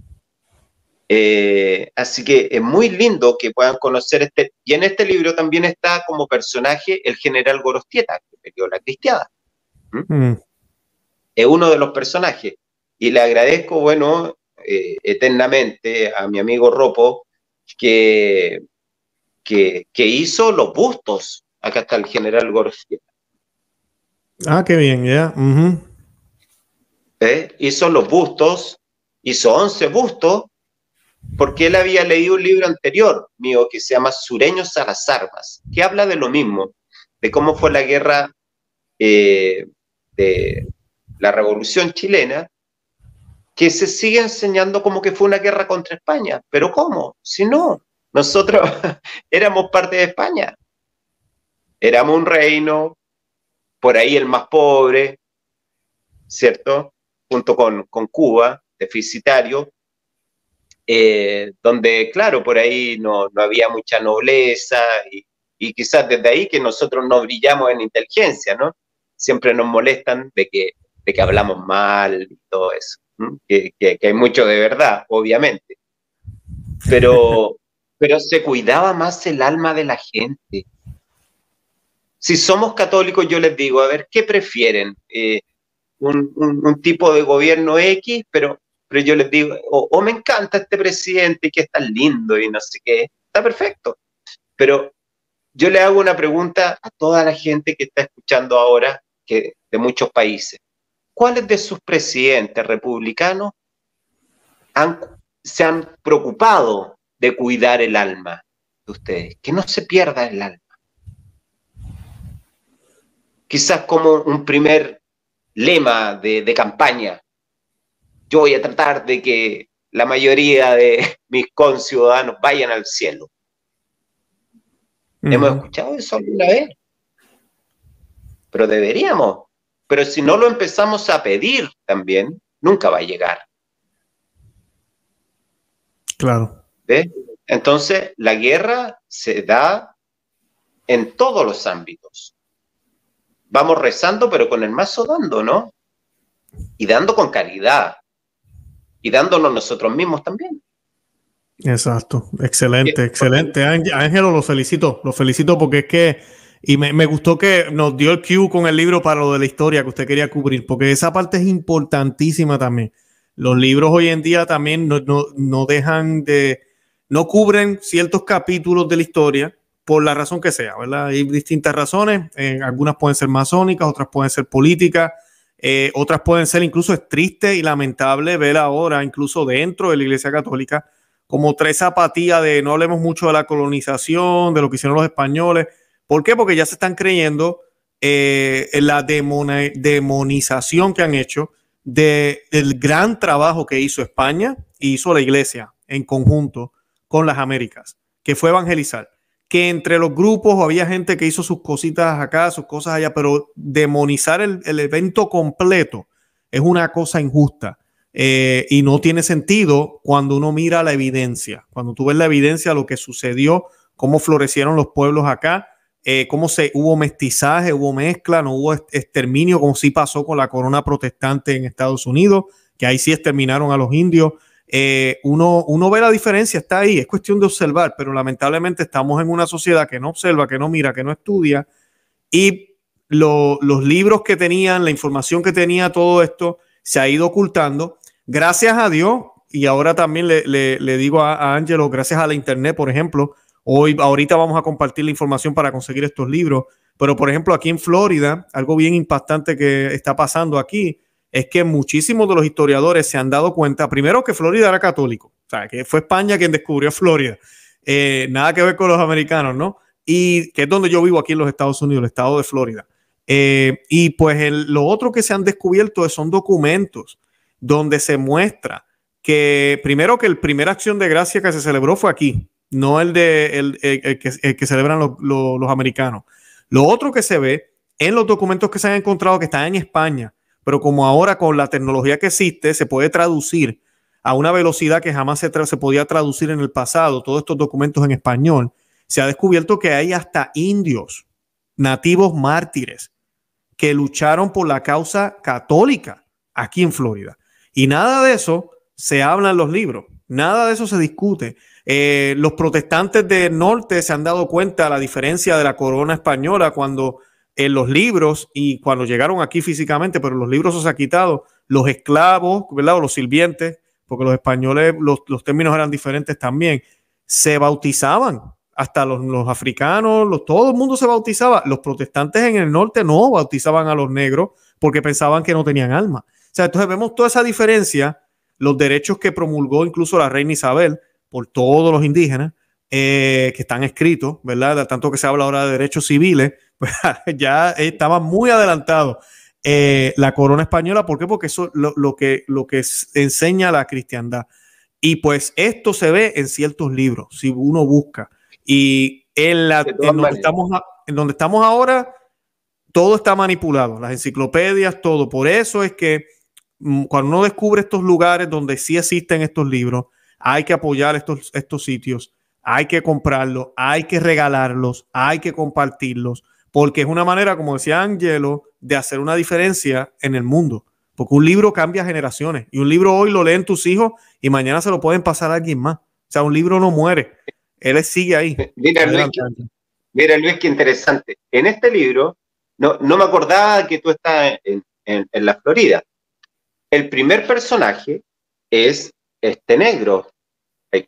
Eh, así que es muy lindo que puedan conocer este, y en este libro también está como personaje el general Gorostieta, que peleó la cristiada. ¿Mm? Mm. Es uno de los personajes, y le agradezco, bueno, eh, eternamente a mi amigo Ropo, que Que, que hizo los bustos. Acá está el general Gorostieta. Ah, qué bien, ya. Yeah. Uh-huh. ¿Eh? Hizo los bustos, hizo once bustos, porque él había leído un libro anterior mío que se llama Sureños a las Armas, que habla de lo mismo, de cómo fue la guerra eh, de la Revolución Chilena, que se sigue enseñando como que fue una guerra contra España. ¿Pero cómo? Si no, nosotros éramos parte de España. Éramos un reino, por ahí el más pobre, ¿cierto? Junto con, con Cuba, deficitario, eh, donde, claro, por ahí no, no había mucha nobleza, y, y quizás desde ahí que nosotros no brillamos en inteligencia, ¿no? Siempre nos molestan de que, de que hablamos mal y todo eso, ¿no? que, que, que hay mucho de verdad, obviamente. Pero, pero se cuidaba más el alma de la gente. Si somos católicos, yo les digo, a ver, ¿qué prefieren? Eh, un, un, un tipo de gobierno X, pero, pero yo les digo, o, o me encanta este presidente y que es tan lindo y no sé qué, está perfecto. Pero yo le hago una pregunta a toda la gente que está escuchando ahora, que, de muchos países. ¿Cuáles de sus presidentes republicanos han, se han preocupado de cuidar el alma de ustedes? Que no se pierda el alma. Quizás como un primer lema de, de campaña, yo voy a tratar de que la mayoría de mis conciudadanos vayan al cielo. Uh-huh. ¿Hemos escuchado eso alguna vez? Pero deberíamos. Pero si no lo empezamos a pedir también, nunca va a llegar. Claro. ¿Ves? Entonces, la guerra se da en todos los ámbitos. Vamos rezando, pero con el mazo dando, ¿no? y dando con caridad y dándonos nosotros mismos también. Exacto, excelente, excelente. Ángelo, lo felicito, lo felicito porque es que, y me, me gustó que nos dio el cue con el libro para lo de la historia que usted quería cubrir, porque esa parte es importantísima también. Los libros hoy en día también no, no, no dejan de, no cubren ciertos capítulos de la historia por la razón que sea, ¿verdad? Hay distintas razones, eh, algunas pueden ser masónicas, otras pueden ser políticas, eh, otras pueden ser incluso es triste y lamentable ver ahora, incluso dentro de la Iglesia Católica, como tres apatía de no hablemos mucho de la colonización, de lo que hicieron los españoles. ¿Por qué? Porque ya se están creyendo eh, en la demona, demonización que han hecho de, del gran trabajo que hizo España y hizo la Iglesia en conjunto con las Américas, que fue evangelizar. Que entre los grupos había gente que hizo sus cositas acá, sus cosas allá, pero demonizar el, el evento completo es una cosa injusta. Eh, y no tiene sentido cuando uno mira la evidencia, cuando tú ves la evidencia de lo que sucedió, cómo florecieron los pueblos acá, eh, cómo se, hubo mestizaje, hubo mezcla, no hubo exterminio, como sí pasó con la corona protestante en Estados Unidos, que ahí sí exterminaron a los indios. Eh, uno, uno ve la diferencia, está ahí, es cuestión de observar, pero lamentablemente estamos en una sociedad que no observa, que no mira, que no estudia, y lo, los libros que tenían, la información que tenía, todo esto se ha ido ocultando. Gracias a Dios, y ahora también le, le, le digo a, a Ángelo, gracias a la internet, por ejemplo, hoy, ahorita vamos a compartir la información para conseguir estos libros, pero por ejemplo aquí en Florida, algo bien impactante que está pasando aquí, es que muchísimos de los historiadores se han dado cuenta, primero que Florida era católico, o sea, que fue España quien descubrió Florida, eh, nada que ver con los americanos, ¿no? Y que es donde yo vivo aquí en los Estados Unidos, el estado de Florida. Eh, y pues el, lo otro que se han descubierto son documentos donde se muestra que primero que el primera acción de gracia que se celebró fue aquí, no el de el, el, el, que, el que celebran los, los, los americanos. Lo otro que se ve en los documentos que se han encontrado que están en España, pero como ahora con la tecnología que existe se puede traducir a una velocidad que jamás se, tra se podía traducir en el pasado, todos estos documentos en español, se ha descubierto que hay hasta indios, nativos mártires, que lucharon por la causa católica aquí en Florida. Y nada de eso se habla en los libros, nada de eso se discute. Eh, los protestantes del norte se han dado cuenta de la diferencia de la corona española cuando en los libros y cuando llegaron aquí físicamente, pero en los libros se ha quitado los esclavos, ¿verdad? O los sirvientes, porque los españoles, los, los términos eran diferentes también, se bautizaban. Hasta los, los africanos, los, todo el mundo se bautizaba. Los protestantes en el norte no bautizaban a los negros porque pensaban que no tenían alma. O sea, entonces vemos toda esa diferencia, los derechos que promulgó incluso la reina Isabel por todos los indígenas, eh, que están escritos, ¿verdad? Tanto que se habla ahora de derechos civiles, pues ya estaba muy adelantado eh, la corona española. ¿Por qué? Porque eso es lo, lo, que, lo que enseña la cristiandad. Y pues esto se ve en ciertos libros, si uno busca. Y en, la, en, donde estamos, en donde estamos ahora, todo está manipulado, las enciclopedias, todo. Por eso es que cuando uno descubre estos lugares donde sí existen estos libros, hay que apoyar estos, estos sitios, hay que comprarlos, hay que regalarlos, hay que compartirlos, porque es una manera, como decía Ángelo, de hacer una diferencia en el mundo. Porque un libro cambia generaciones y un libro hoy lo leen tus hijos y mañana se lo pueden pasar a alguien más. O sea, un libro no muere, él sigue ahí. Mira, Luis, mira, Luis, qué interesante. En este libro, no, no me acordaba que tú estás en, en, en la Florida. El primer personaje es este negro. Ahí.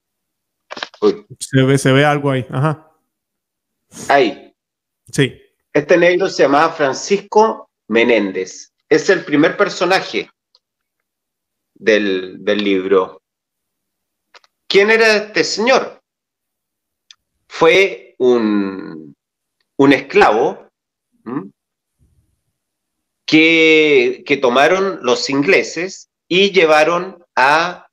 Se ve, se ve algo ahí. Ajá. Ahí. Sí. Este negro se llamaba Francisco Menéndez. Es el primer personaje del, del libro. ¿Quién era este señor? Fue un, un esclavo ¿m? que, que tomaron los ingleses y llevaron a,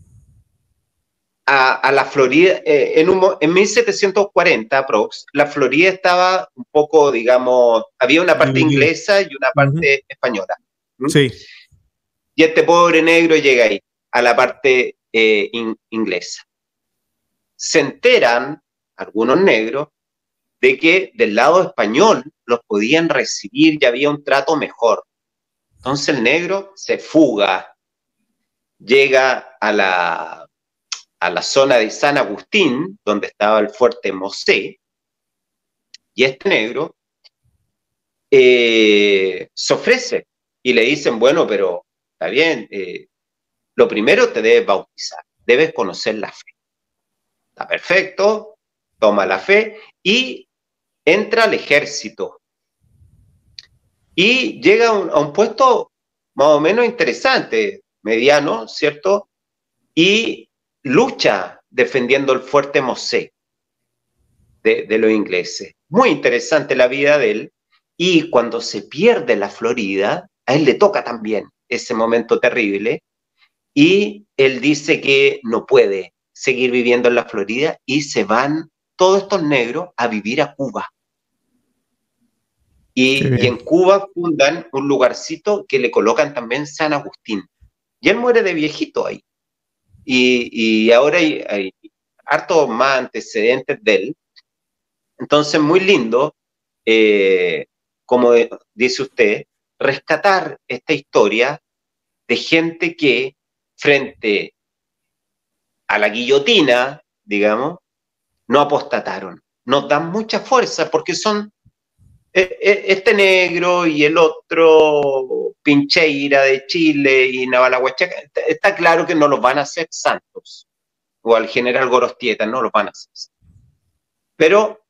a, a la Florida. Eh, en, un, en mil setecientos cuarenta, aprox, la Florida estaba un poco, digamos, había una parte inglesa y una parte uh-huh. española. ¿m? Sí. Y este pobre negro llega ahí, a la parte eh, in, inglesa. Se enteran algunos negros de que del lado español los podían recibir y había un trato mejor. Entonces el negro se fuga, llega a la, a la zona de San Agustín, donde estaba el fuerte Mosé, y este negro eh, se ofrece y le dicen, bueno, pero está bien, eh, lo primero te debes bautizar, debes conocer la fe. Está perfecto, toma la fe y entra al ejército. Y llega a un, a un puesto más o menos interesante, mediano, ¿cierto? Y lucha defendiendo el fuerte Mosé de, de los ingleses. Muy interesante la vida de él. Y cuando se pierde la Florida, a él le toca también ese momento terrible. Y él dice que no puede seguir viviendo en la Florida y se van todos estos negros a vivir a Cuba. Y, y en Cuba fundan un lugarcito que le colocan también San Agustín. Y él muere de viejito ahí. Y, y ahora hay, hay hartos más antecedentes de él. Entonces, muy lindo, eh, como dice usted, rescatar esta historia de gente que frente a la guillotina, digamos, no apostataron. Nos dan mucha fuerza porque son este negro y el otro Pincheira de Chile y Navalahuachaca, está claro que no los van a hacer santos, o al general Gorostieta no los van a hacer santos. Pero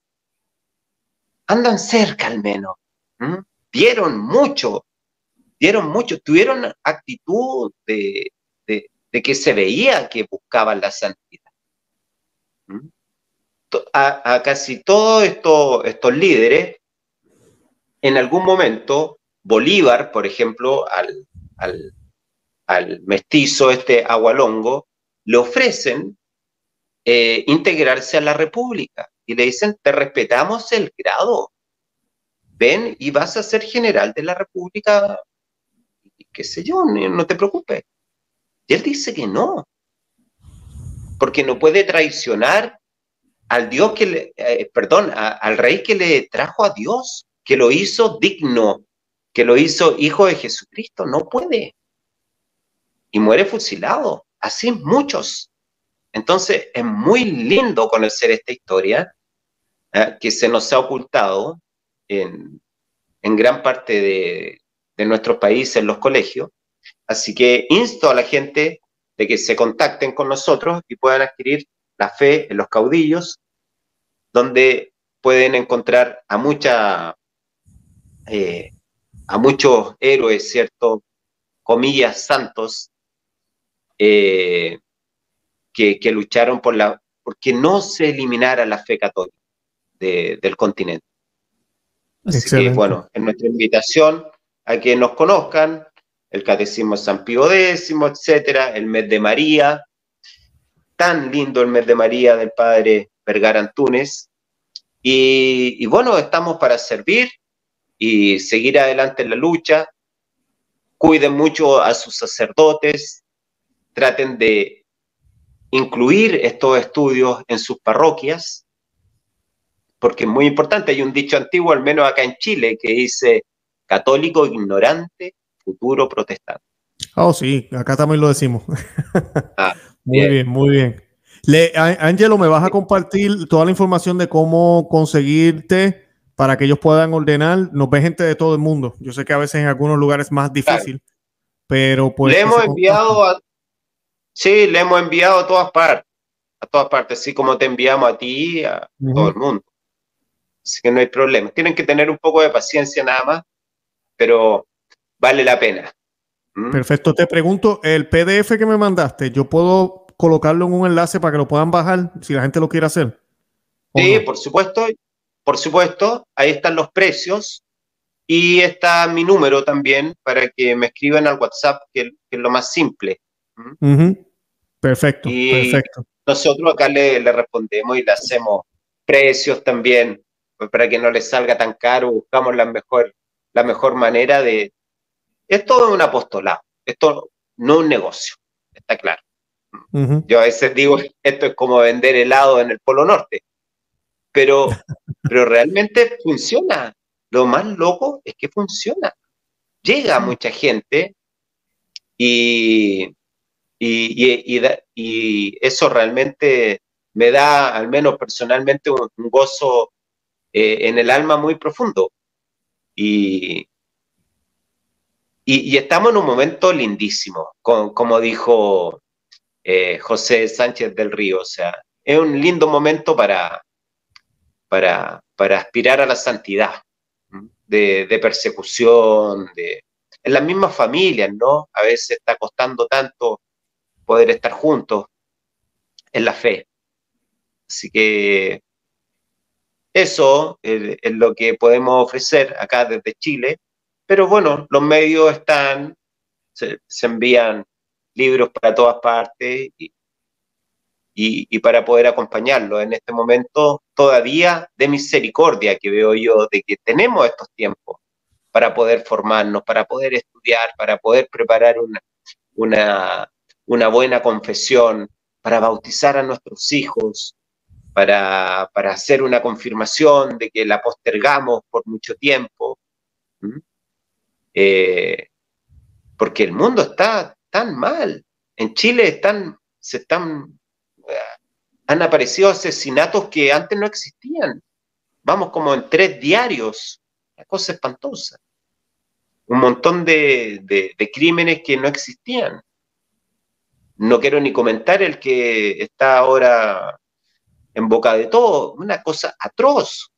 andan cerca al menos, ¿Mm? dieron mucho, dieron mucho, tuvieron actitud de, de, de que se veía que buscaban la santidad. ¿Mm? A, a casi todos estos, estos líderes, en algún momento, Bolívar, por ejemplo, al, al, al mestizo este Agualongo, le ofrecen eh, integrarse a la República y le dicen, te respetamos el grado, ven y vas a ser general de la República, qué sé yo, no te preocupes. Y él dice que no, porque no puede traicionar al Dios que le, eh, perdón, a, al rey que le trajo a Dios, que lo hizo digno, que lo hizo hijo de Jesucristo, no puede. Y muere fusilado, así muchos. Entonces es muy lindo conocer esta historia eh, que se nos ha ocultado en, en gran parte de, de nuestros países, en los colegios. Así que insto a la gente de que se contacten con nosotros y puedan adquirir la fe en los caudillos, donde pueden encontrar a mucha, eh, a muchos héroes, ¿cierto? Comillas, santos, eh, que, que lucharon por la, porque no se eliminara la fe católica de, del continente. Así Excelente. Que, bueno, es nuestra invitación a que nos conozcan, el Catecismo de San Pío X, etcétera, el mes de María, tan lindo el mes de María del Padre Vergara Antúnez, y, y bueno, estamos para servir y seguir adelante en la lucha. Cuiden mucho a sus sacerdotes, traten de incluir estos estudios en sus parroquias, porque es muy importante. Hay un dicho antiguo, al menos acá en Chile, que dice, católico ignorante, futuro protestante. Oh, sí, acá también lo decimos. Ah, muy bien, bien muy bien. Le, Ángelo, ¿me vas a compartir toda la información de cómo conseguirte para que ellos puedan ordenar? Nos ve gente de todo el mundo. Yo sé que a veces en algunos lugares es más difícil, claro. Pero pues... Le hemos enviado a... Sí, le hemos enviado a todas partes, a todas partes, así como te enviamos a ti, a uh-huh. todo el mundo. Así que no hay problema. Tienen que tener un poco de paciencia nada más, pero vale la pena. ¿Mm? Perfecto. Te pregunto, el P D F que me mandaste, ¿yo puedo colocarlo en un enlace para que lo puedan bajar si la gente lo quiere hacer? Sí, no? por supuesto. Por supuesto. Ahí están los precios y está mi número también para que me escriban al WhatsApp, que, que es lo más simple. ¿Mm? Uh-huh. Perfecto, y perfecto. Nosotros acá le, le respondemos y le hacemos precios también, pues para que no les salga tan caro. Buscamos la mejor, la mejor manera de... Esto es un apostolado, esto no es un negocio, está claro. Uh-huh. Yo a veces digo, esto es como vender helado en el Polo Norte, pero, pero realmente funciona. Lo más loco es que funciona. llega a mucha gente y, y, y, y, y eso realmente me da, al menos personalmente, un, un gozo eh, en el alma muy profundo. Y, y, y estamos en un momento lindísimo, con, como dijo eh, José Sánchez del Río, o sea, es un lindo momento para, para, para aspirar a la santidad, de, de persecución, de, en las mismas familias, ¿no? A veces está costando tanto poder estar juntos en la fe. Así que eso es, es lo que podemos ofrecer acá desde Chile, pero bueno, los medios están, se, se envían libros para todas partes y, y, y para poder acompañarlo en este momento todavía de misericordia que veo yo, de que tenemos estos tiempos para poder formarnos, para poder estudiar, para poder preparar una, una, una buena confesión, para bautizar a nuestros hijos, para, para hacer una confirmación de que la postergamos por mucho tiempo. ¿Mm? Eh, porque el mundo está tan mal. En Chile están, se están, han aparecido asesinatos que antes no existían. Vamos como en tres diarios. Una cosa espantosa. Un montón de, de, de crímenes que no existían. No quiero ni comentar el que está ahora en boca de todo. Una cosa atroz.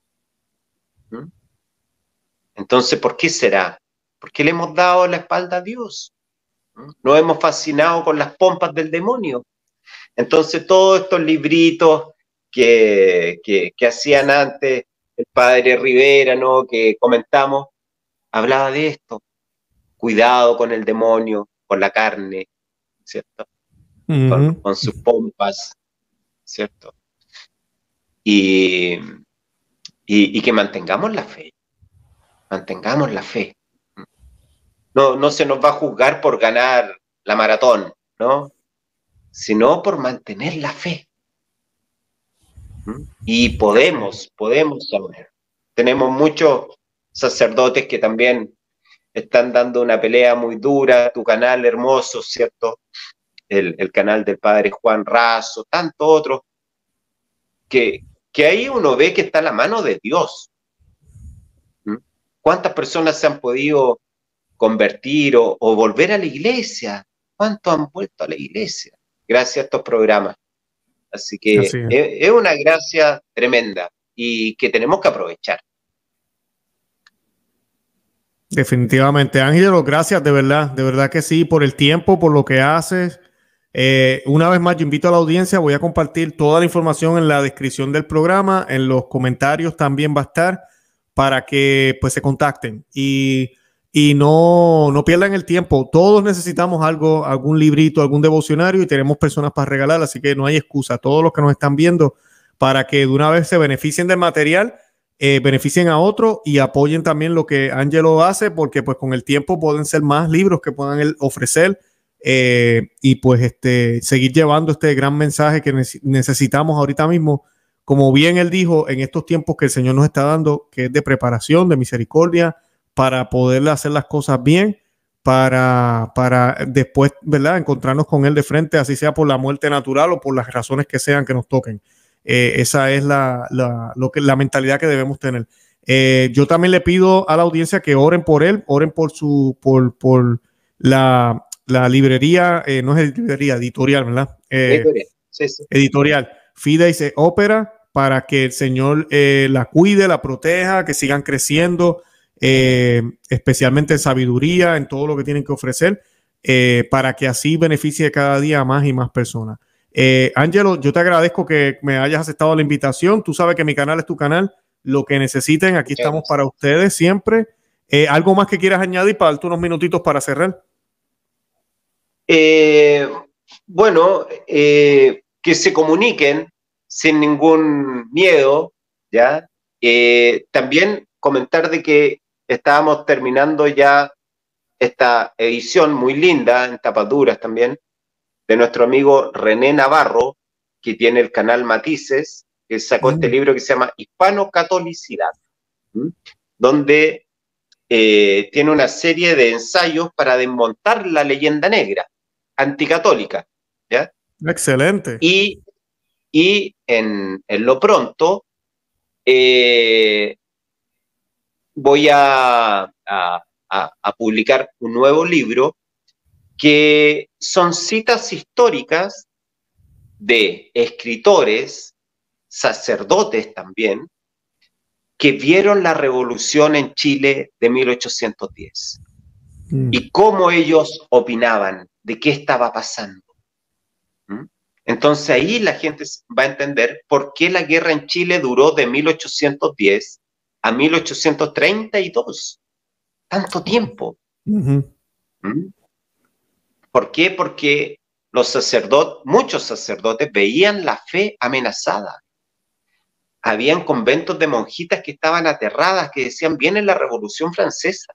¿Mm? Entonces, ¿por qué será? ¿Por qué le hemos dado la espalda a Dios? ¿Mm? Nos hemos fascinado con las pompas del demonio. Entonces, todos estos libritos que, que, que hacían antes el padre Rivera, ¿no? Que comentamos, hablaba de esto. Cuidado con el demonio, con la carne, ¿cierto? Uh-huh. Con, con sus pompas, ¿cierto? Y, y, y que mantengamos la fe. Mantengamos la fe. No, no se nos va a juzgar por ganar la maratón, ¿no? Sino por mantener la fe. ¿Mm? Y podemos, podemos saber. Tenemos muchos sacerdotes que también están dando una pelea muy dura, tu canal hermoso, ¿cierto? El, el canal del padre Juan Razo, tantos otros, que, que ahí uno ve que está la mano de Dios. ¿Mm? ¿Cuántas personas se han podido convertir o, o volver a la iglesia? ¿Cuántos han vuelto a la iglesia gracias a estos programas? Así que Así es. Es, es una gracia tremenda y que tenemos que aprovechar. Definitivamente, Ángelo, gracias, de verdad, de verdad que sí, por el tiempo, por lo que haces. Eh, una vez más, yo invito a la audiencia, voy a compartir toda la información en la descripción del programa, en los comentarios también va a estar, para que pues se contacten y, y no, no pierdan el tiempo. Todos necesitamos algo, algún librito, algún devocionario y tenemos personas para regalar, así que no hay excusa. Todos los que nos están viendo, para que de una vez se beneficien del material, Eh, beneficien a otros y apoyen también lo que Ángelo hace, porque pues con el tiempo pueden ser más libros que puedan él ofrecer eh, y pues este, seguir llevando este gran mensaje que ne necesitamos ahorita mismo, como bien él dijo, en estos tiempos que el Señor nos está dando, que es de preparación, de misericordia, para poder hacer las cosas bien, para, para después, ¿verdad?, encontrarnos con Él de frente, así sea por la muerte natural o por las razones que sean que nos toquen. Eh, esa es la, la, lo que, la mentalidad que debemos tener. Eh, yo también le pido a la audiencia que oren por él, oren por su, por, por la, la librería, eh, no es librería, editorial, ¿verdad? Eh, editorial, sí, sí. Editorial, Fides et Opera, para que el Señor eh, la cuide, la proteja, que sigan creciendo, eh, especialmente en sabiduría, en todo lo que tienen que ofrecer, eh, para que así beneficie cada día a más y más personas. Eh, Ángelo, yo te agradezco que me hayas aceptado la invitación. Tú sabes que mi canal es tu canal. Lo que necesiten, aquí Muchas estamos gracias. Para ustedes siempre. Eh, ¿Algo más que quieras añadir para darte unos minutitos para cerrar? Eh, bueno, eh, que se comuniquen sin ningún miedo, ¿ya? Eh, también comentar de que estábamos terminando ya esta edición muy linda, en tapas duras también, de nuestro amigo René Navarro, que tiene el canal Matices, que sacó mm. este libro que se llama Hispano-Catolicidad, ¿m? donde eh, tiene una serie de ensayos para desmontar la leyenda negra anticatólica, ¿ya? Excelente. Y, y en, en lo pronto eh, voy a, a, a, a publicar un nuevo libro que son citas históricas de escritores, sacerdotes también, que vieron la revolución en Chile de mil ochocientos diez mm. y cómo ellos opinaban de qué estaba pasando. ¿Mm? Entonces ahí la gente va a entender por qué la guerra en Chile duró de mil ochocientos diez a mil ochocientos treinta y dos. Tanto tiempo. Uh-huh. ¿Mm? ¿Por qué? Porque los sacerdotes, muchos sacerdotes veían la fe amenazada. Habían conventos de monjitas que estaban aterradas, que decían, viene la Revolución Francesa.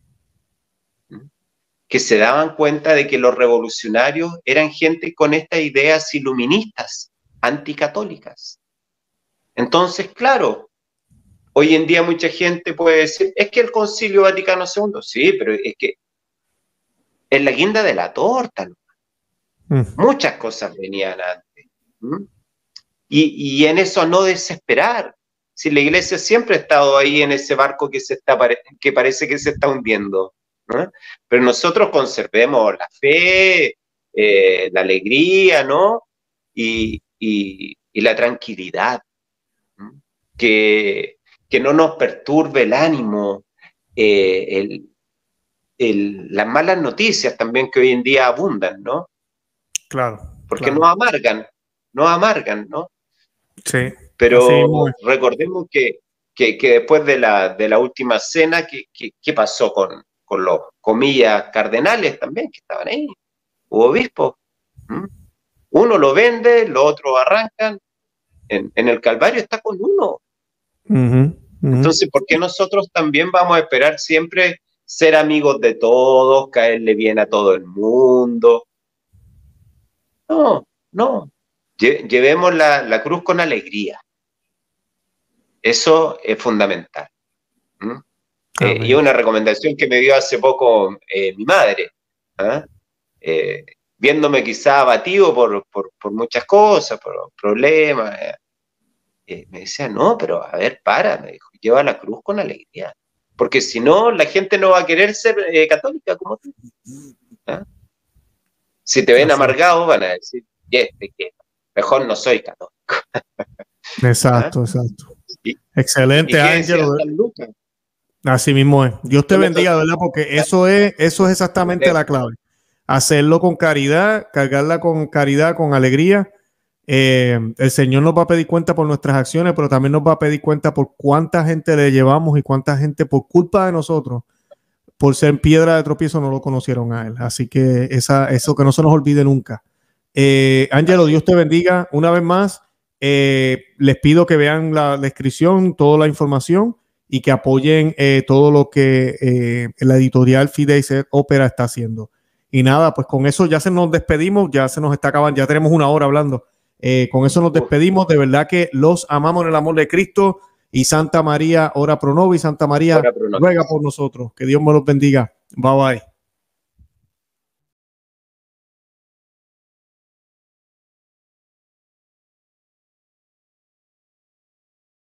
¿Mm? Que se daban cuenta de que los revolucionarios eran gente con estas ideas iluministas, anticatólicas. Entonces, claro, hoy en día mucha gente puede decir, es que el Concilio Vaticano segundo, sí, pero es que es la guinda de la torta, ¿no? Mm. Muchas cosas venían antes. ¿Mm? Y, y en eso no desesperar. Si la iglesia siempre ha estado ahí en ese barco que, se está, que parece que se está hundiendo, ¿no? Pero nosotros conservemos la fe, eh, la alegría, ¿no? Y, y, y la tranquilidad. ¿Mm? Que, que no nos perturbe el ánimo, eh, el, el, las malas noticias también que hoy en día abundan, ¿no? Claro. Porque claro. nos amargan, nos amargan, ¿no? Sí. Pero recordemos que, que, que después de la, de la última cena, ¿qué, qué, qué pasó con, con los, comillas, cardenales también que estaban ahí? Hubo obispos. ¿Mm? Uno lo vende, los otros arrancan. En, en el Calvario está con uno. Uh-huh, uh-huh. Entonces, ¿por qué nosotros también vamos a esperar siempre ser amigos de todos, caerle bien a todo el mundo? No, no. Lle- llevemos la, la cruz con alegría. Eso es fundamental. ¿Mm? Eh, y una recomendación que me dio hace poco eh, mi madre, ¿eh? Eh, viéndome quizá abatido por, por, por muchas cosas, por problemas. Eh, eh, me decía, no, pero a ver, para, me dijo, lleva la cruz con alegría. Porque si no, la gente no va a querer ser eh, católica como tú. ¿Eh? Si te ven amargado, van a decir, este, que mejor no soy católico. Exacto, ¿Ah? exacto. ¿Y, Excelente, Ángelo. Así mismo es. Dios te bendiga, ¿verdad? Porque eso es, eso es exactamente la clave. Hacerlo con caridad, cargarla con caridad, con alegría. Eh, el Señor nos va a pedir cuenta por nuestras acciones, pero también nos va a pedir cuenta por cuánta gente le llevamos y cuánta gente por culpa de nosotros, por ser piedra de tropiezo, no lo conocieron a Él. Así que esa, eso que no se nos olvide nunca. Eh, Ángelo, Dios te bendiga una vez más. Eh, les pido que vean la descripción, toda la información y que apoyen eh, todo lo que eh, la editorial Fides et Opera está haciendo. Y nada, pues con eso ya se nos despedimos, ya se nos está acabando, ya tenemos una hora hablando. Eh, con eso nos despedimos. De verdad que los amamos en el amor de Cristo. Y Santa María, ora pro nobis, Santa María, ruega por nosotros. Que Dios me los bendiga. Bye bye.